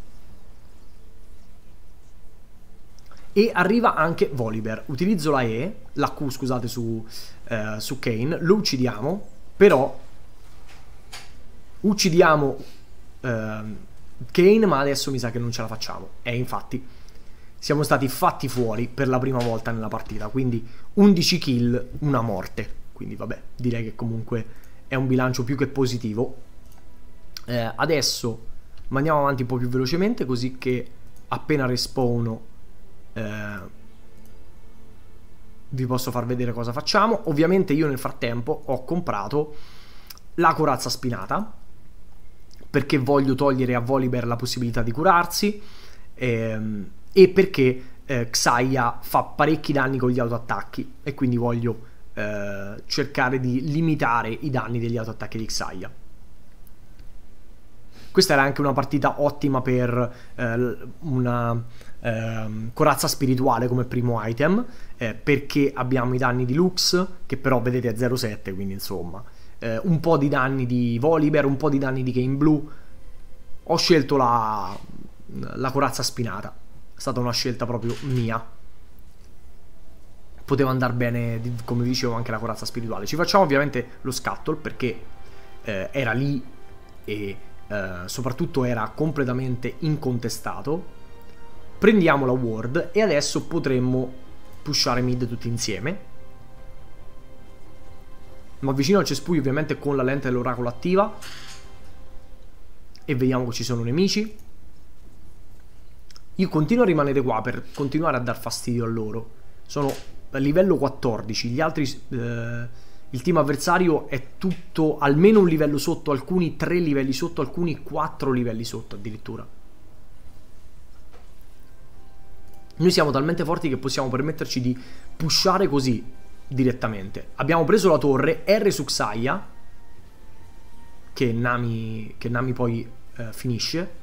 E arriva anche Volibear. Utilizzo la E, la Q scusate su, eh, su Kayn, lo uccidiamo. Però uccidiamo eh, Kayn, ma adesso mi sa che non ce la facciamo. E infatti siamo stati fatti fuori per la prima volta nella partita. Quindi undici kill, una morte. Quindi vabbè, direi che comunque è un bilancio più che positivo. eh, Adesso andiamo avanti un po' più velocemente, così che appena respawno eh, vi posso far vedere cosa facciamo. Ovviamente io nel frattempo ho comprato la corazza spinata, perché voglio togliere a Volibear la possibilità di curarsi, ehm, e perché eh, Xayah fa parecchi danni con gli autoattacchi e quindi voglio eh, cercare di limitare i danni degli autoattacchi di Xayah. Questa era anche una partita ottima per eh, una eh, corazza spirituale come primo item, eh, perché abbiamo i danni di Lux, che però vedete è zero virgola sette, quindi insomma eh, un po' di danni di Volibear, un po' di danni di Kayn Blue. Ho scelto la, la corazza spinata. È stata una scelta proprio mia. Poteva andare bene, come vi dicevo, anche la corazza spirituale. Ci facciamo ovviamente lo scuttle, perché eh, era lì e eh, soprattutto era completamente incontestato. Prendiamo la ward e adesso potremmo pushare mid tutti insieme. Mi avvicino al cespuglio ovviamente con la lente dell'oracolo attiva e vediamo che ci sono nemici. Io continuo a rimanere qua per continuare a dar fastidio a loro. Sono a livello quattordici, gli altri eh, il team avversario è tutto almeno un livello sotto, alcuni tre livelli sotto, alcuni quattro livelli sotto addirittura. Noi siamo talmente forti che possiamo permetterci di pushare così direttamente. Abbiamo preso la torre, R su Xayah, che Nami, che Nami poi eh, finisce.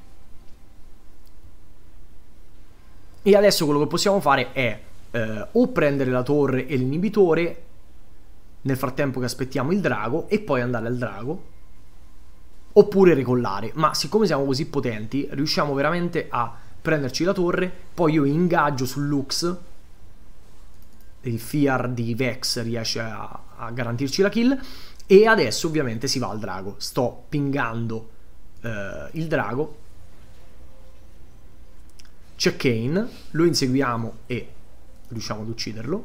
E adesso quello che possiamo fare è eh, o prendere la torre e l'inibitore nel frattempo che aspettiamo il drago e poi andare al drago, oppure recollare. Ma siccome siamo così potenti riusciamo veramente a prenderci la torre. Poi io ingaggio sul Lux, il Fear di Vex riesce a, a garantirci la kill. E adesso ovviamente si va al drago. Sto pingando eh, il drago. C'è Kayn, lo inseguiamo e riusciamo ad ucciderlo.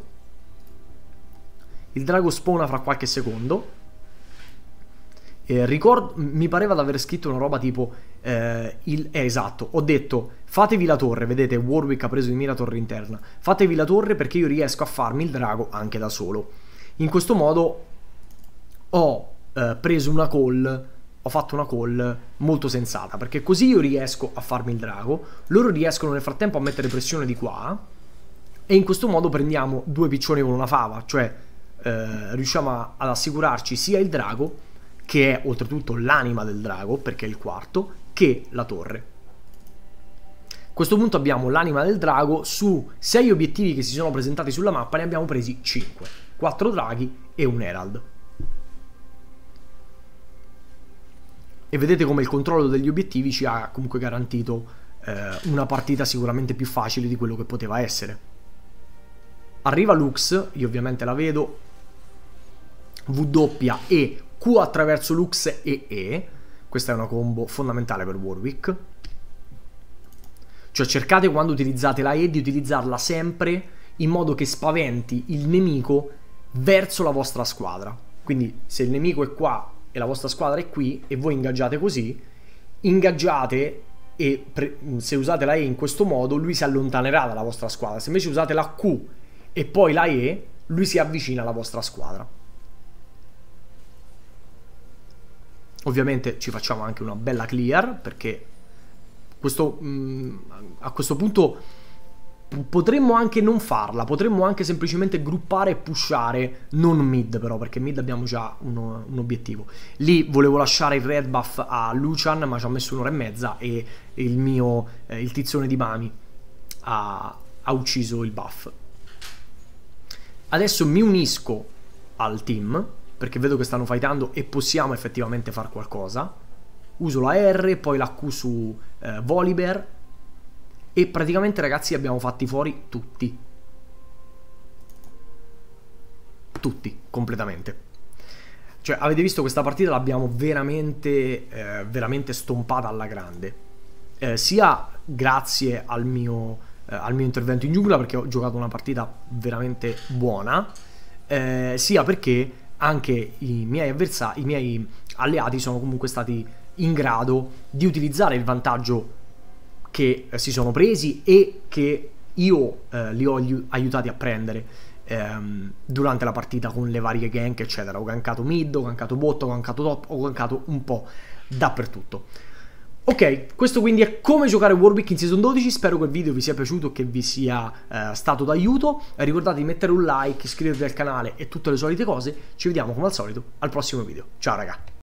Il drago spawna fra qualche secondo. Eh, ricordo, mi pareva di aver scritto una roba tipo eh, il, eh, esatto, ho detto fatevi la torre, vedete Warwick ha preso di me la torre interna, fatevi la torre perché io riesco a farmi il drago anche da solo. In questo modo ho eh, preso una call, ho fatto una call molto sensata, perché così io riesco a farmi il drago, loro riescono nel frattempo a mettere pressione di qua e in questo modo prendiamo due piccioni con una fava, cioè eh, riusciamo ad assicurarci sia il drago, che è oltretutto l'anima del drago, perché è il quarto, che la torre. A questo punto abbiamo l'anima del drago. Su sei obiettivi che si sono presentati sulla mappa ne abbiamo presi cinque, quattro draghi e un herald. E vedete come il controllo degli obiettivi ci ha comunque garantito eh, una partita sicuramente più facile di quello che poteva essere. Arriva Lux, io ovviamente la vedo, W e Q attraverso Lux e E. Questa è una combo fondamentale per Warwick. Cioè cercate quando utilizzate la E di utilizzarla sempre in modo che spaventi il nemico verso la vostra squadra. Quindi se il nemico è qua e la vostra squadra è qui e voi ingaggiate così, ingaggiate e se usate la E in questo modo lui si allontanerà dalla vostra squadra. Se invece usate la Q e poi la E, lui si avvicina alla vostra squadra. Ovviamente ci facciamo anche una bella clear, perché questo, mh, a questo punto potremmo anche non farla, potremmo anche semplicemente gruppare e pushare, non mid però, perché mid abbiamo già uno, un obiettivo. Lì volevo lasciare il red buff a Lucian, ma ci ho messo un'ora e mezza e il mio, eh, il tizzone di Mami ha, ha ucciso il buff. Adesso mi unisco al team, perché vedo che stanno fightando e possiamo effettivamente fare qualcosa. Uso la R, poi la Q su eh, Volibear, e praticamente, ragazzi, abbiamo fatti fuori tutti. Tutti, completamente. Cioè, avete visto, questa partita l'abbiamo veramente, eh, veramente stompata alla grande. Eh, sia grazie al mio, eh, al mio intervento in giungla, perché ho giocato una partita veramente buona, eh, sia perché anche i miei avversari, i miei alleati sono comunque stati in grado di utilizzare il vantaggio che eh, si sono presi e che io eh, li ho aiutati a prendere ehm, durante la partita con le varie gank, eccetera. Ho gankato mid, ho gankato bot, ho gankato top, ho gankato un po' dappertutto. Ok, questo quindi è come giocare Warwick in Season dodici, spero che il video vi sia piaciuto e che vi sia eh, stato d'aiuto. Ricordate di mettere un like, iscrivervi al canale e tutte le solite cose. Ci vediamo come al solito al prossimo video. Ciao raga!